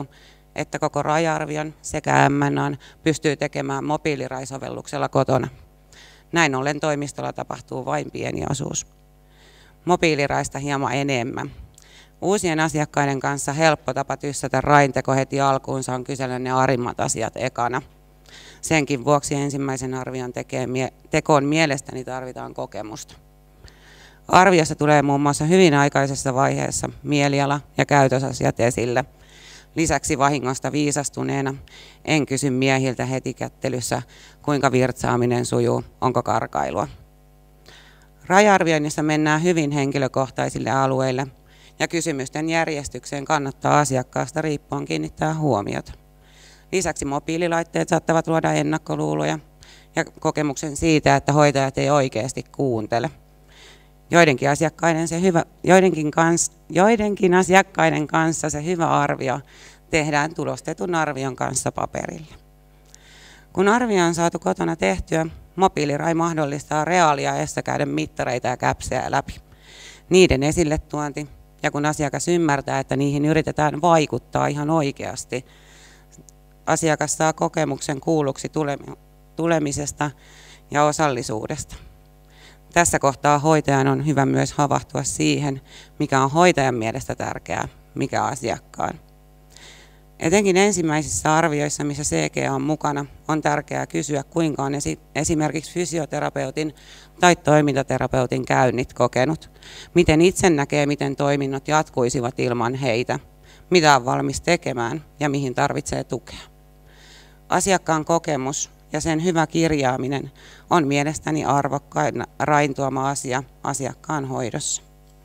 että koko raja-arvion sekä M N A:n pystyy tekemään mobiiliraisovelluksella kotona. Näin ollen toimistolla tapahtuu vain pieni osuus. Mobiiliraista hieman enemmän. Uusien asiakkaiden kanssa helppo tapa tyssätä rainteko heti alkuunsa on kysellä ne arimmat asiat ekana. Senkin vuoksi ensimmäisen arvion tekoon mielestäni tarvitaan kokemusta. Arviossa tulee muun muassa hyvin aikaisessa vaiheessa mieliala- ja käytösasiat esille. Lisäksi vahingosta viisastuneena en kysy miehiltä heti kättelyssä, kuinka virtsaaminen sujuu, onko karkailua. Raja-arvioinnissa mennään hyvin henkilökohtaisille alueille ja kysymysten järjestykseen kannattaa asiakkaasta riippuen kiinnittää huomiota. Lisäksi mobiililaitteet saattavat luoda ennakkoluuloja ja kokemuksen siitä, että hoitajat ei oikeasti kuuntele. Joidenkin, asiakkaiden se hyvä, joidenkin, kans, joidenkin asiakkaiden kanssa se hyvä arvio tehdään tulostetun arvion kanssa paperille. Kun arvio on saatu kotona tehtyä, mobiilirai mahdollistaa reaaliajassa käydä mittareita ja käpsejä läpi. Niiden esille tuonti, ja kun asiakas ymmärtää, että niihin yritetään vaikuttaa ihan oikeasti, asiakas saa kokemuksen kuulluksi tulemisesta ja osallisuudesta. Tässä kohtaa hoitajan on hyvä myös havahtua siihen, mikä on hoitajan mielestä tärkeää, mikä asiakkaan. Etenkin ensimmäisissä arvioissa, missä C G A on mukana, on tärkeää kysyä, kuinka on esi- esimerkiksi fysioterapeutin tai toimintaterapeutin käynnit kokenut, miten itse näkee, miten toiminnot jatkuisivat ilman heitä, mitä on valmis tekemään ja mihin tarvitsee tukea. Asiakkaan kokemus ja sen hyvä kirjaaminen on mielestäni arvokkain rain tuoma asia asiakkaan hoidossa.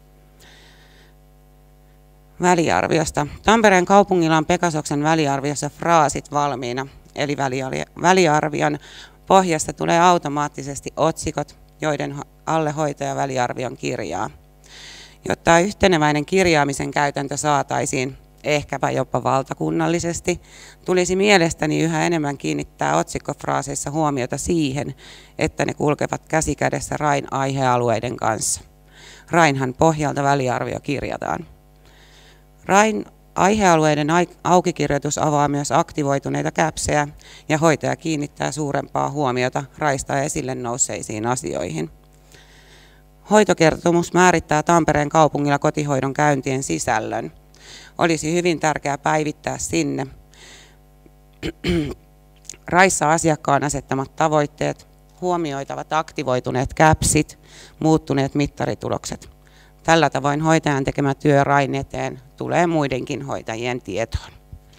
Väliarviosta. Tampereen kaupungilla on Pegasoksen väliarviossa fraasit valmiina, eli väliarvion pohjasta tulee automaattisesti otsikot, joiden alle hoitaja väliarvion kirjaa. Jotta yhteneväinen kirjaamisen käytäntö saataisiin, ehkäpä jopa valtakunnallisesti, tulisi mielestäni yhä enemmän kiinnittää otsikkofraaseissa huomiota siihen, että ne kulkevat käsi kädessä rain aihealueiden kanssa. Rainhan pohjalta väliarvio kirjataan. Rain aihealueiden aukikirjoitus avaa myös aktivoituneita käpsejä ja hoitaja kiinnittää suurempaa huomiota raista esille nousseisiin asioihin. Hoitokertomus määrittää Tampereen kaupungilla kotihoidon käyntien sisällön. Olisi hyvin tärkeää päivittää sinne raissa asiakkaan asettamat tavoitteet, huomioitavat aktivoituneet käpsit, muuttuneet mittaritulokset. Tällä tavoin hoitajan tekemä työ rain eteen tulee muidenkin hoitajien tietoon.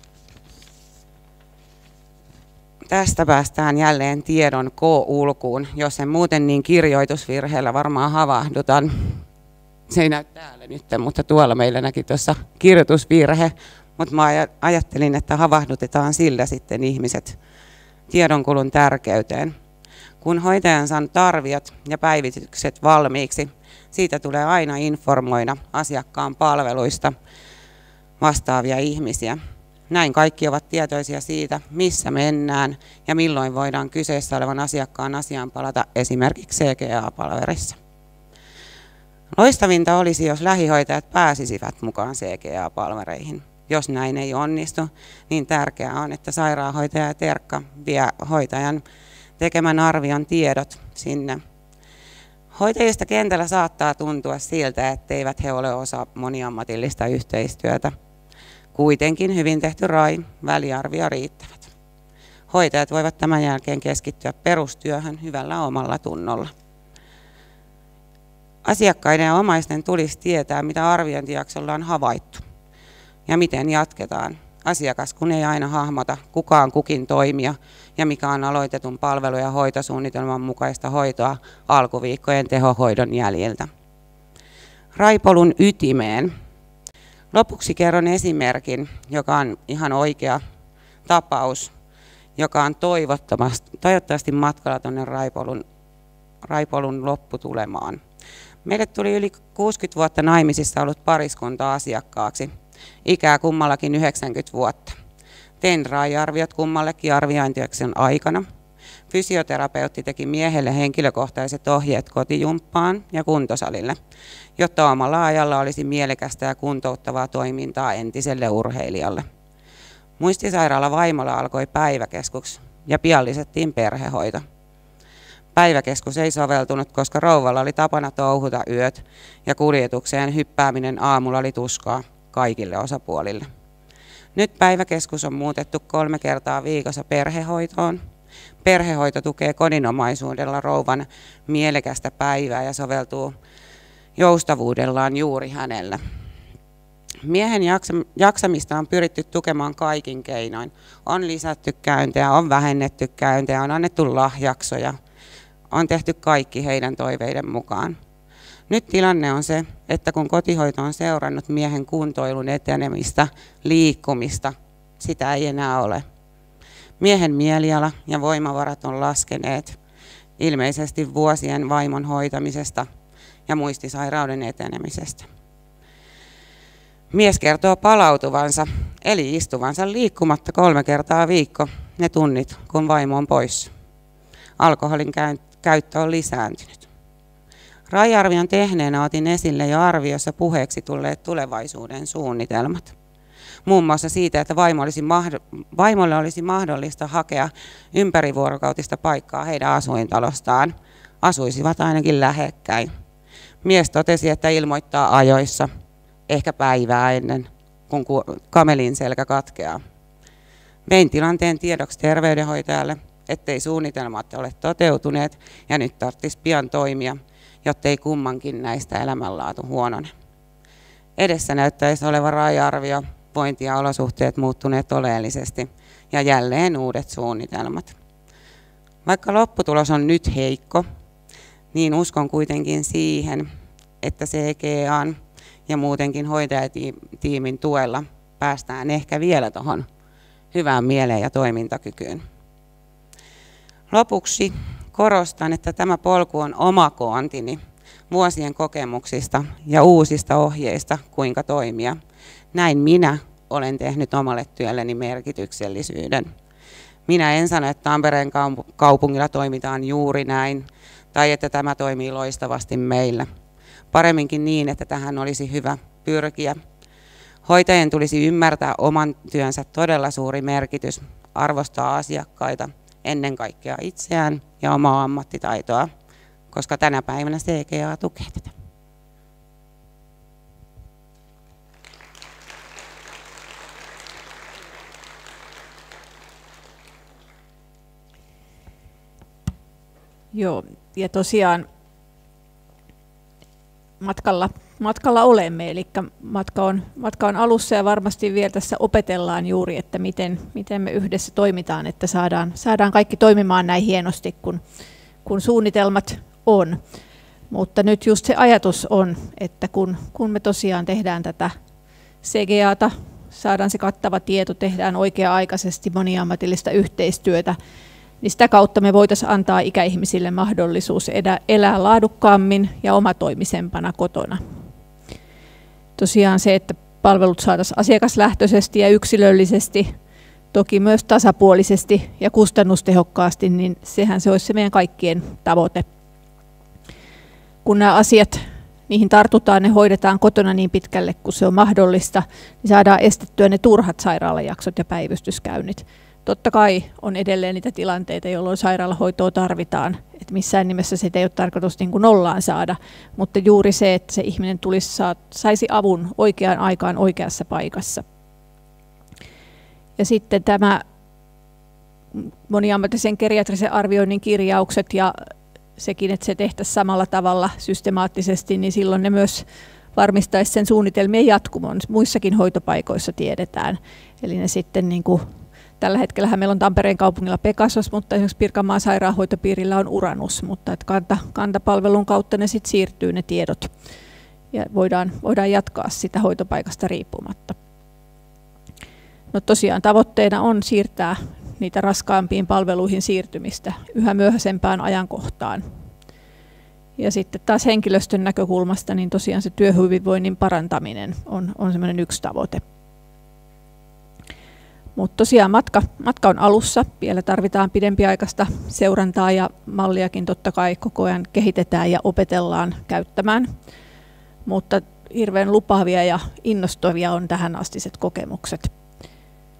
Tästä päästään jälleen tiedon K-ulkuun, jos en muuten niin kirjoitusvirheellä varmaan havahdutan. Se ei näy täällä nyt, mutta tuolla meillä näki tuossa kirjoitusvirhe, mutta mä ajattelin, että havahdutetaan sillä sitten ihmiset tiedonkulun tärkeyteen. Kun hoitaja on saanut arviot ja päivitykset valmiiksi, siitä tulee aina informoida asiakkaan palveluista vastaavia ihmisiä. Näin kaikki ovat tietoisia siitä, missä mennään ja milloin voidaan kyseessä olevan asiakkaan asiaan palata esimerkiksi C G A-palvelissa. Loistavinta olisi, jos lähihoitajat pääsisivät mukaan C G A-palvereihin. Jos näin ei onnistu, niin tärkeää on, että sairaanhoitaja ja terkka vie hoitajan tekemän arvion tiedot sinne. Hoitajista kentällä saattaa tuntua siltä, etteivät he ole osa moniammatillista yhteistyötä. Kuitenkin hyvin tehty rai, väliarvio riittävät. Hoitajat voivat tämän jälkeen keskittyä perustyöhön hyvällä omalla tunnolla. Asiakkaiden ja omaisten tulisi tietää, mitä arviointijaksolla on havaittu ja miten jatketaan. Asiakas kun ei aina hahmota, kuka on kukin toimija ja mikä on aloitetun palvelu- ja hoitosuunnitelman mukaista hoitoa alkuviikkojen tehohoidon jäljiltä. Raipolun ytimeen. Lopuksi kerron esimerkin, joka on ihan oikea tapaus, joka on toivottavasti matkalla tuonne Raipolun, Raipolun lopputulemaan. Meille tuli yli kuusikymmentä vuotta naimisissa ollut pariskunta asiakkaaksi. Ikää kummallakin yhdeksänkymmentä vuotta. Tein raja-arviot kummallekin arviointijakson aikana. Fysioterapeutti teki miehelle henkilökohtaiset ohjeet kotijumppaan ja kuntosalille, jotta omalla ajalla olisi mielekästä ja kuntouttavaa toimintaa entiselle urheilijalle. Muistisairaala Vaimola alkoi päiväkeskus ja pian lisättiin perhehoito. Päiväkeskus ei soveltunut, koska rouvalla oli tapana touhuta yöt ja kuljetukseen hyppääminen aamulla oli tuskaa kaikille osapuolille. Nyt päiväkeskus on muutettu kolme kertaa viikossa perhehoitoon. Perhehoito tukee kodinomaisuudella rouvan mielekästä päivää ja soveltuu joustavuudellaan juuri hänelle. Miehen jaksamista on pyritty tukemaan kaikin keinoin. On lisätty käyntejä, on vähennetty käyntejä, on annettu lahjaksoja. On tehty kaikki heidän toiveiden mukaan. Nyt tilanne on se, että kun kotihoito on seurannut miehen kuntoilun etenemistä, liikkumista, sitä ei enää ole. Miehen mieliala ja voimavarat on laskeneet, ilmeisesti vuosien vaimon hoitamisesta ja muistisairauden etenemisestä. Mies kertoo palautuvansa, eli istuvansa liikkumatta kolme kertaa viikko, ne tunnit, kun vaimo on poissa. Alkoholin käyttö on lisääntynyt. Raja-arvion tehneenä otin esille jo arviossa puheeksi tulleet tulevaisuuden suunnitelmat. Muun muassa siitä, että vaimo olisi vaimolle olisi mahdollista hakea ympärivuorokautista paikkaa heidän asuintalostaan. Asuisivat ainakin lähekkäin. Mies totesi, että ilmoittaa ajoissa, ehkä päivää ennen, kun kamelin selkä katkeaa. Vein tilanteen tiedoksi terveydenhoitajalle, ettei suunnitelmat ole toteutuneet ja nyt tarvitsisi pian toimia, jottei kummankin näistä elämänlaatu huonone. Edessä näyttäisi olevan raja-arvio, vointi ja olosuhteet muuttuneet oleellisesti ja jälleen uudet suunnitelmat. Vaikka lopputulos on nyt heikko, niin uskon kuitenkin siihen, että C G A:n ja muutenkin hoitajatiimin tuella päästään ehkä vielä tuohon hyvään mieleen ja toimintakykyyn. Lopuksi korostan, että tämä polku on oma koontini vuosien kokemuksista ja uusista ohjeista, kuinka toimia. Näin minä olen tehnyt omalle työlleni merkityksellisyyden. Minä en sano, että Tampereen kaupungilla toimitaan juuri näin, tai että tämä toimii loistavasti meillä. Paremminkin niin, että tähän olisi hyvä pyrkiä. Hoitajien tulisi ymmärtää oman työnsä todella suuri merkitys, arvostaa asiakkaita, ennen kaikkea itseään ja omaa ammattitaitoa, koska tänä päivänä C G A tukee tätä. Joo, ja tosiaan matkalla, matkalla olemme, eli matka on, matka on alussa ja varmasti vielä tässä opetellaan juuri, että miten, miten me yhdessä toimitaan, että saadaan, saadaan kaikki toimimaan näin hienosti, kun, kun suunnitelmat on. Mutta nyt just se ajatus on, että kun, kun me tosiaan tehdään tätä C G A:ta, saadaan se kattava tieto, tehdään oikea-aikaisesti moniammatillista yhteistyötä, niin sitä kautta me voitaisiin antaa ikäihmisille mahdollisuus elää laadukkaammin ja omatoimisempana kotona. Tosiaan se, että palvelut saataisiin asiakaslähtöisesti ja yksilöllisesti, toki myös tasapuolisesti ja kustannustehokkaasti, niin sehän se olisi se meidän kaikkien tavoite. Kun nämä asiat, niihin tartutaan, ne hoidetaan kotona niin pitkälle kuin se on mahdollista, niin saadaan estettyä ne turhat sairaalajaksot ja päivystyskäynnit. Totta kai on edelleen niitä tilanteita, jolloin sairaalahoitoa tarvitaan, että missään nimessä sitä ei ole tarkoitus niin kuin nollaan saada, mutta juuri se, että se ihminen tulisi, saisi avun oikeaan aikaan oikeassa paikassa. Ja sitten tämä moniammatillisen geriatrisen arvioinnin kirjaukset ja sekin, että se tehtäisiin samalla tavalla systemaattisesti, niin silloin ne myös varmistaisi sen suunnitelmien jatkumon. Muissakin hoitopaikoissa tiedetään, eli ne sitten niin kuin tällä hetkellä meillä on Tampereen kaupungilla Pegasus, mutta esimerkiksi Pirkanmaan sairaanhoitopiirillä on Uranus, mutta että kanta, kantapalvelun kautta ne sitten siirtyy ne tiedot ja voidaan, voidaan jatkaa sitä hoitopaikasta riippumatta. No tosiaan tavoitteena on siirtää niitä raskaampiin palveluihin siirtymistä yhä myöhäisempään ajankohtaan. Ja sitten taas henkilöstön näkökulmasta niin tosiaan se työhyvinvoinnin parantaminen on, on semmoinen yksi tavoite. Mutta tosiaan matka, matka on alussa, vielä tarvitaan pidempiaikaista seurantaa ja malliakin totta kai koko ajan kehitetään ja opetellaan käyttämään. Mutta hirveän lupaavia ja innostavia on tähän astiset kokemukset.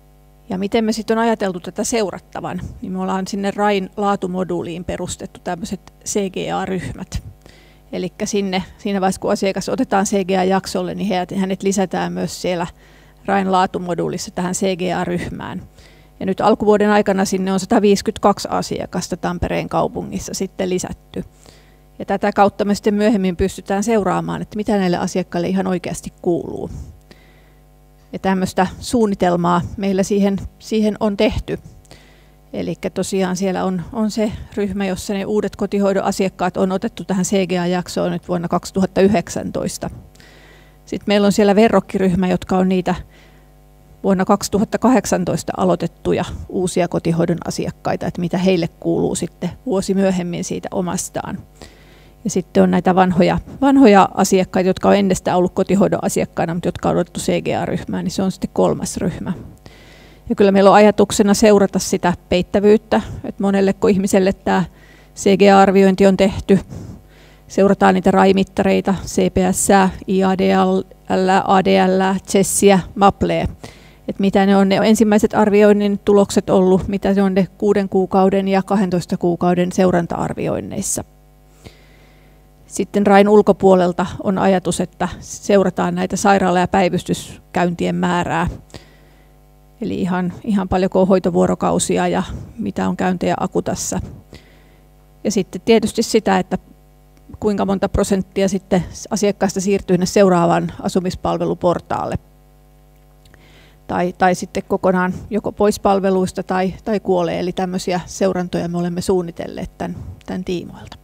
Ja miten me sitten on ajateltu tätä seurattavan, niin me ollaan sinne RAIn laatumoduuliin perustettu tämmöiset C G A-ryhmät. Eli sinne, siinä vaiheessa kun asiakas otetaan C G A-jaksolle, niin hänet lisätään myös siellä RAIn laatumoduulissa tähän C G A-ryhmään. Ja nyt alkuvuoden aikana sinne on sata viisikymmentäkaksi asiakasta Tampereen kaupungissa sitten lisätty. Ja tätä kautta me sitten myöhemmin pystytään seuraamaan, että mitä näille asiakkaille ihan oikeasti kuuluu. Ja tämmöistä suunnitelmaa meillä siihen, siihen on tehty. Eli tosiaan siellä on, on se ryhmä, jossa ne uudet kotihoidon asiakkaat on otettu tähän C G A-jaksoon nyt vuonna kaksituhattayhdeksäntoista. Sitten meillä on siellä verrokkiryhmä, jotka on niitä vuonna kaksituhattakahdeksantoista aloitettuja uusia kotihoidon asiakkaita, että mitä heille kuuluu sitten vuosi myöhemmin siitä omastaan. Ja sitten on näitä vanhoja, vanhoja asiakkaita, jotka on ennestään ollut kotihoidon asiakkaina, mutta jotka on otettu C G A-ryhmään, niin se on sitten kolmas ryhmä. Ja kyllä meillä on ajatuksena seurata sitä peittävyyttä, että monelleko ihmiselle tämä C G A-arviointi on tehty. Seurataan niitä RAI-mittareita, C P S, I A D L, A D L, C E S ja MAPLEa. Että mitä ne on ne ensimmäiset arvioinnin tulokset ollut, mitä ne on ne kuuden kuukauden ja kahdentoista kuukauden seuranta-arvioinneissa. Sitten RAIn ulkopuolelta on ajatus, että seurataan näitä sairaala- ja päivystyskäyntien määrää. Eli ihan, ihan paljonko on hoitovuorokausia ja mitä on käyntejä Akutassa. Ja sitten tietysti sitä, että kuinka monta prosenttia sitten asiakkaista siirtyy sinne seuraavaan asumispalveluportaalle. Tai, tai sitten kokonaan joko pois palveluista tai, tai kuolee. Eli tämmöisiä seurantoja me olemme suunnitelleet tämän, tämän tiimoilta.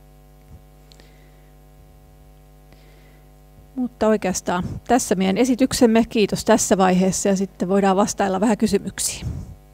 Mutta oikeastaan tässä meidän esityksemme. Kiitos tässä vaiheessa ja sitten voidaan vastailla vähän kysymyksiin.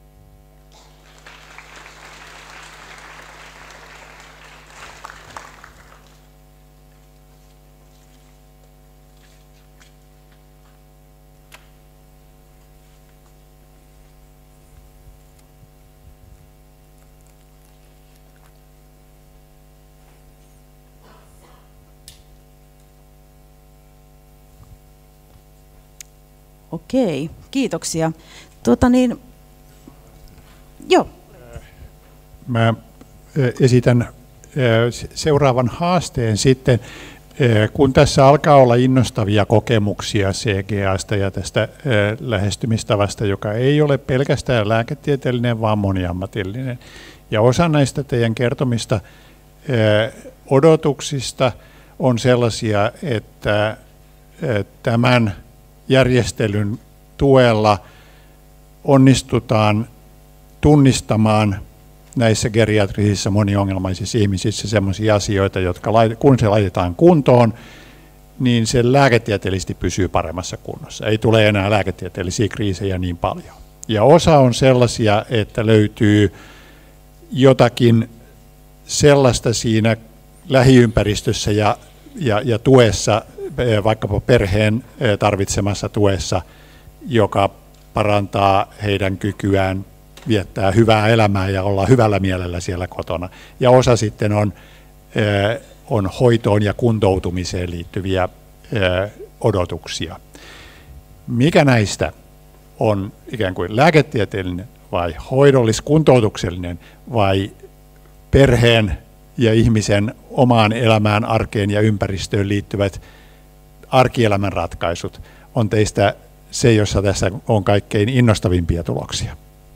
Okei, kiitoksia. Tuota niin, joo. Mä esitän seuraavan haasteen sitten, kun tässä alkaa olla innostavia kokemuksia C G A:sta ja tästä lähestymistavasta, joka ei ole pelkästään lääketieteellinen, vaan moniammatillinen. Ja osa näistä teidän kertomista odotuksista on sellaisia, että tämän järjestelyn tuella onnistutaan tunnistamaan näissä geriatrisissa moniongelmaisissa ihmisissä sellaisia asioita, jotka kun se laitetaan kuntoon, niin se lääketieteellisesti pysyy paremmassa kunnossa. Ei tule enää lääketieteellisiä kriisejä niin paljon. Ja osa on sellaisia, että löytyy jotakin sellaista siinä lähiympäristössä ja, ja, ja tuessa, vaikkapa perheen tarvitsemassa tuessa, joka parantaa heidän kykyään viettää hyvää elämää ja olla hyvällä mielellä siellä kotona. Ja osa sitten on, on hoitoon ja kuntoutumiseen liittyviä odotuksia. Mikä näistä on ikään kuin lääketieteellinen vai hoidollis-kuntoutuksellinen vai perheen ja ihmisen omaan elämään, arkeen ja ympäristöön liittyvät arkielämän ratkaisut on teistä se, jossa tässä on kaikkein innostavimpia tuloksia?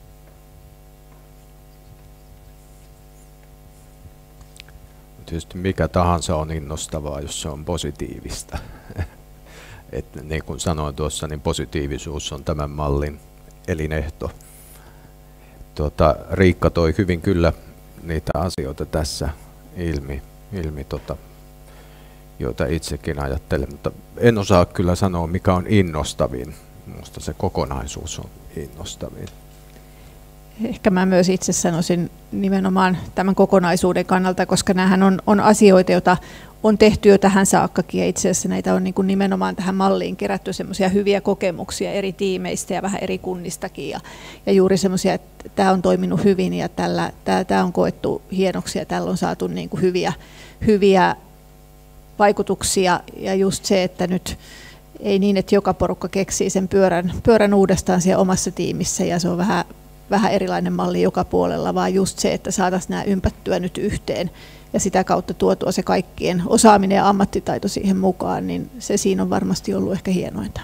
Tietysti mikä tahansa on innostavaa, jos se on positiivista. Et niin kuin sanoin tuossa, niin positiivisuus on tämän mallin elinehto. Tuota, Riikka toi hyvin kyllä niitä asioita tässä ilmi, ilmi tota, joita itsekin ajattelen, mutta en osaa kyllä sanoa, mikä on innostavin. Minusta se kokonaisuus on innostavin. Ehkä mä myös itse sanoisin nimenomaan tämän kokonaisuuden kannalta, koska näähän on, on asioita, joita on tehty jo tähän saakkakin, ja itse asiassa näitä on niin kuin nimenomaan tähän malliin kerätty semmoisia hyviä kokemuksia eri tiimeistä ja vähän eri kunnistakin, ja, ja juuri semmoisia, että tämä on toiminut hyvin ja tällä, tämä, tämä on koettu hienoksi ja tällä on saatu niin kuin hyviä, hyviä vaikutuksia, ja just se, että nyt ei niin, että joka porukka keksii sen pyörän, pyörän uudestaan siellä omassa tiimissä, ja se on vähän vähän erilainen malli joka puolella, vaan just se, että saataisiin nämä ympättyä nyt yhteen ja sitä kautta tuotua se kaikkien osaaminen ja ammattitaito siihen mukaan, niin se siinä on varmasti ollut ehkä hienointa.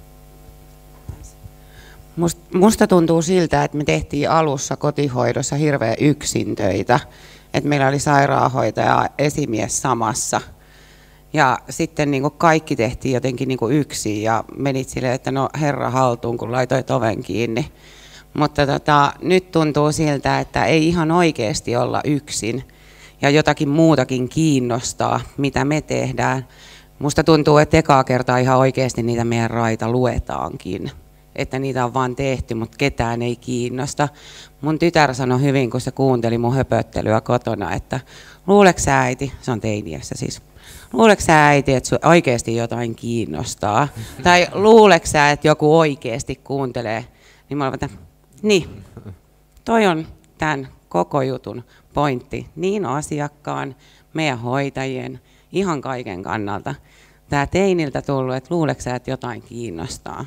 Musta tuntuu siltä, että me tehtiin alussa kotihoidossa hirveän yksin töitä, että meillä oli sairaanhoitaja ja esimies samassa. Ja sitten niin kuin kaikki tehtiin jotenkin niin kuin yksin ja menit silleen, että no herra haltuun, kun laitoit oven kiinni. Mutta tota, nyt tuntuu siltä, että ei ihan oikeasti olla yksin ja jotakin muutakin kiinnostaa, mitä me tehdään. Musta tuntuu, että ekaa kertaa ihan oikeasti niitä meidän raita luetaankin. Että niitä on vaan tehty, mutta ketään ei kiinnosta. Mun tytär sanoi hyvin, kun se kuunteli mun höpöttelyä kotona, että luuleeko sä äiti, se on teiniässä siis, luuleeko sä äiti, että sun oikeasti jotain kiinnostaa? Tai luuleeko sä, että joku oikeasti kuuntelee? Niin mä olen, että niin, toi on tämän koko jutun pointti, niin asiakkaan, meidän hoitajien, ihan kaiken kannalta. Tää teiniltä tullut, että luuleeko sä, että jotain kiinnostaa?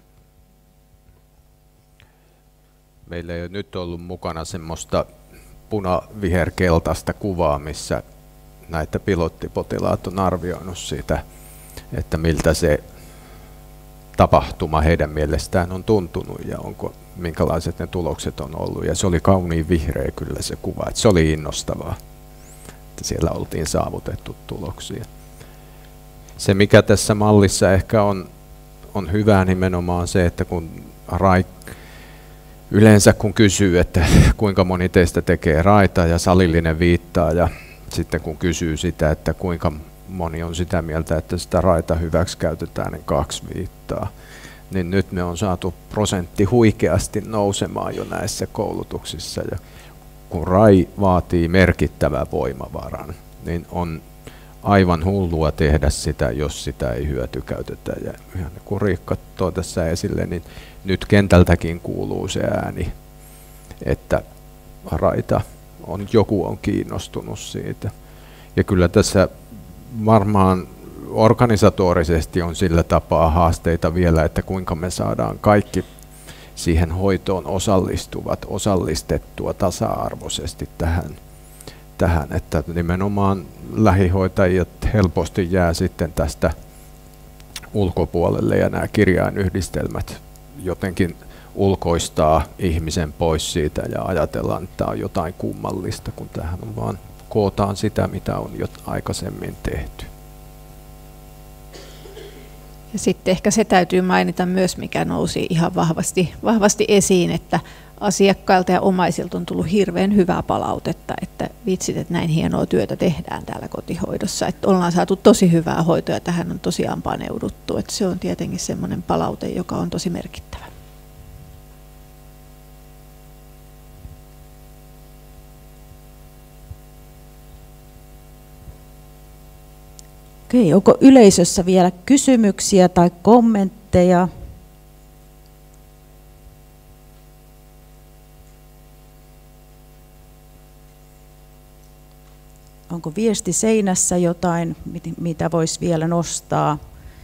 Meillä ei ole nyt ollut mukana semmoista puna-viherkeltaista kuvaa, missä näitä pilottipotilaat on arvioinut siitä, että miltä se tapahtuma heidän mielestään on tuntunut ja onko, minkälaiset ne tulokset on ollut. Ja se oli kauniin vihreä kyllä se kuva, että se oli innostavaa, että siellä oltiin saavutettu tuloksia. Se mikä tässä mallissa ehkä on, on hyvää nimenomaan se, että kun Rai yleensä kun kysyy, että kuinka moni teistä tekee raita ja salillinen viittaa ja sitten kun kysyy sitä, että kuinka moni on sitä mieltä, että sitä raita hyväksi käytetään, niin kaksi viittaa. Niin nyt me on saatu prosentti huikeasti nousemaan jo näissä koulutuksissa. Ja kun Rai vaatii merkittävän voimavaran, niin on aivan hullua tehdä sitä, jos sitä ei hyötykäytetä. Ja ihan kun Riikka toi tässä esille, niin nyt kentältäkin kuuluu se ääni, että raita on, joku on kiinnostunut siitä. Ja kyllä tässä varmaan organisatorisesti on sillä tapaa haasteita vielä, että kuinka me saadaan kaikki siihen hoitoon osallistuvat osallistettua tasa-arvoisesti tähän, tähän, että nimenomaan lähihoitajat helposti jää sitten tästä ulkopuolelle ja nämä kirjainyhdistelmät jotenkin ulkoistaa ihmisen pois siitä ja ajatellaan, että tämä on jotain kummallista, kun tähän on vaan kootaan sitä, mitä on jo aikaisemmin tehty. Ja sitten ehkä se täytyy mainita myös, mikä nousi ihan vahvasti, vahvasti esiin, että asiakkailta ja omaisilta on tullut hirveän hyvää palautetta, että vitsit, että näin hienoa työtä tehdään täällä kotihoidossa. Että ollaan saatu tosi hyvää hoitoa ja tähän on tosiaan paneuduttu. Että se on tietenkin semmoinen palaute, joka on tosi merkittävä. Okei, onko yleisössä vielä kysymyksiä tai kommentteja? Onko viesti seinässä jotain, mitä voisi vielä nostaa?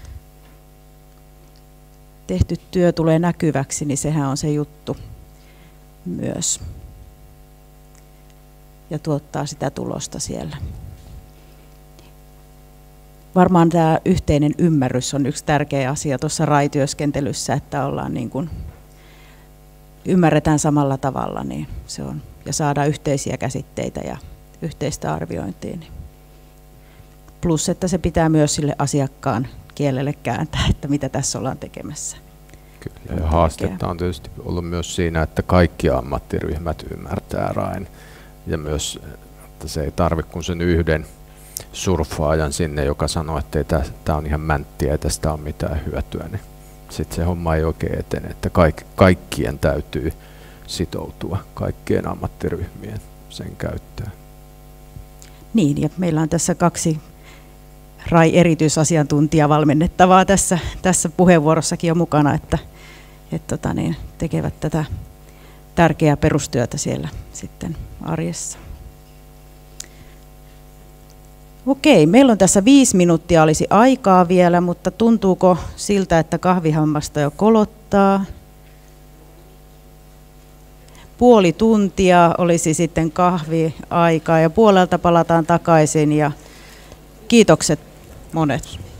Tehty työ tulee näkyväksi, niin sehän on se juttu myös. Ja tuottaa sitä tulosta siellä. Varmaan tämä yhteinen ymmärrys on yksi tärkeä asia tuossa raityöskentelyssä, että ollaan niin kuin, ymmärretään samalla tavalla, niin se on, ja saadaan yhteisiä käsitteitä ja yhteistä arviointia. Plus, että se pitää myös sille asiakkaan kielelle kääntää, että mitä tässä ollaan tekemässä. Kyllä, ja haastetta on tietysti ollut myös siinä, että kaikki ammattiryhmät ymmärtää Rain, ja myös, että se ei tarvitse kuin sen yhden surffaajan sinne, joka sanoo, että tämä on ihan mänttiä, ei tästä ole mitään hyötyä, niin sitten se homma ei oikein etene, että kaik, kaikkien täytyy sitoutua, kaikkien ammattiryhmien sen käyttöön. Niin, ja meillä on tässä kaksi Rai-erityisasiantuntijaa valmennettavaa tässä, tässä puheenvuorossakin jo mukana, että et tota niin, tekevät tätä tärkeää perustyötä siellä sitten arjessa. Okei, meillä on tässä viisi minuuttia olisi aikaa vielä, mutta tuntuuko siltä, että kahvihammasta jo kolottaa? puoli tuntia, olisi sitten kahviaikaa ja puolelta palataan takaisin ja kiitokset monet.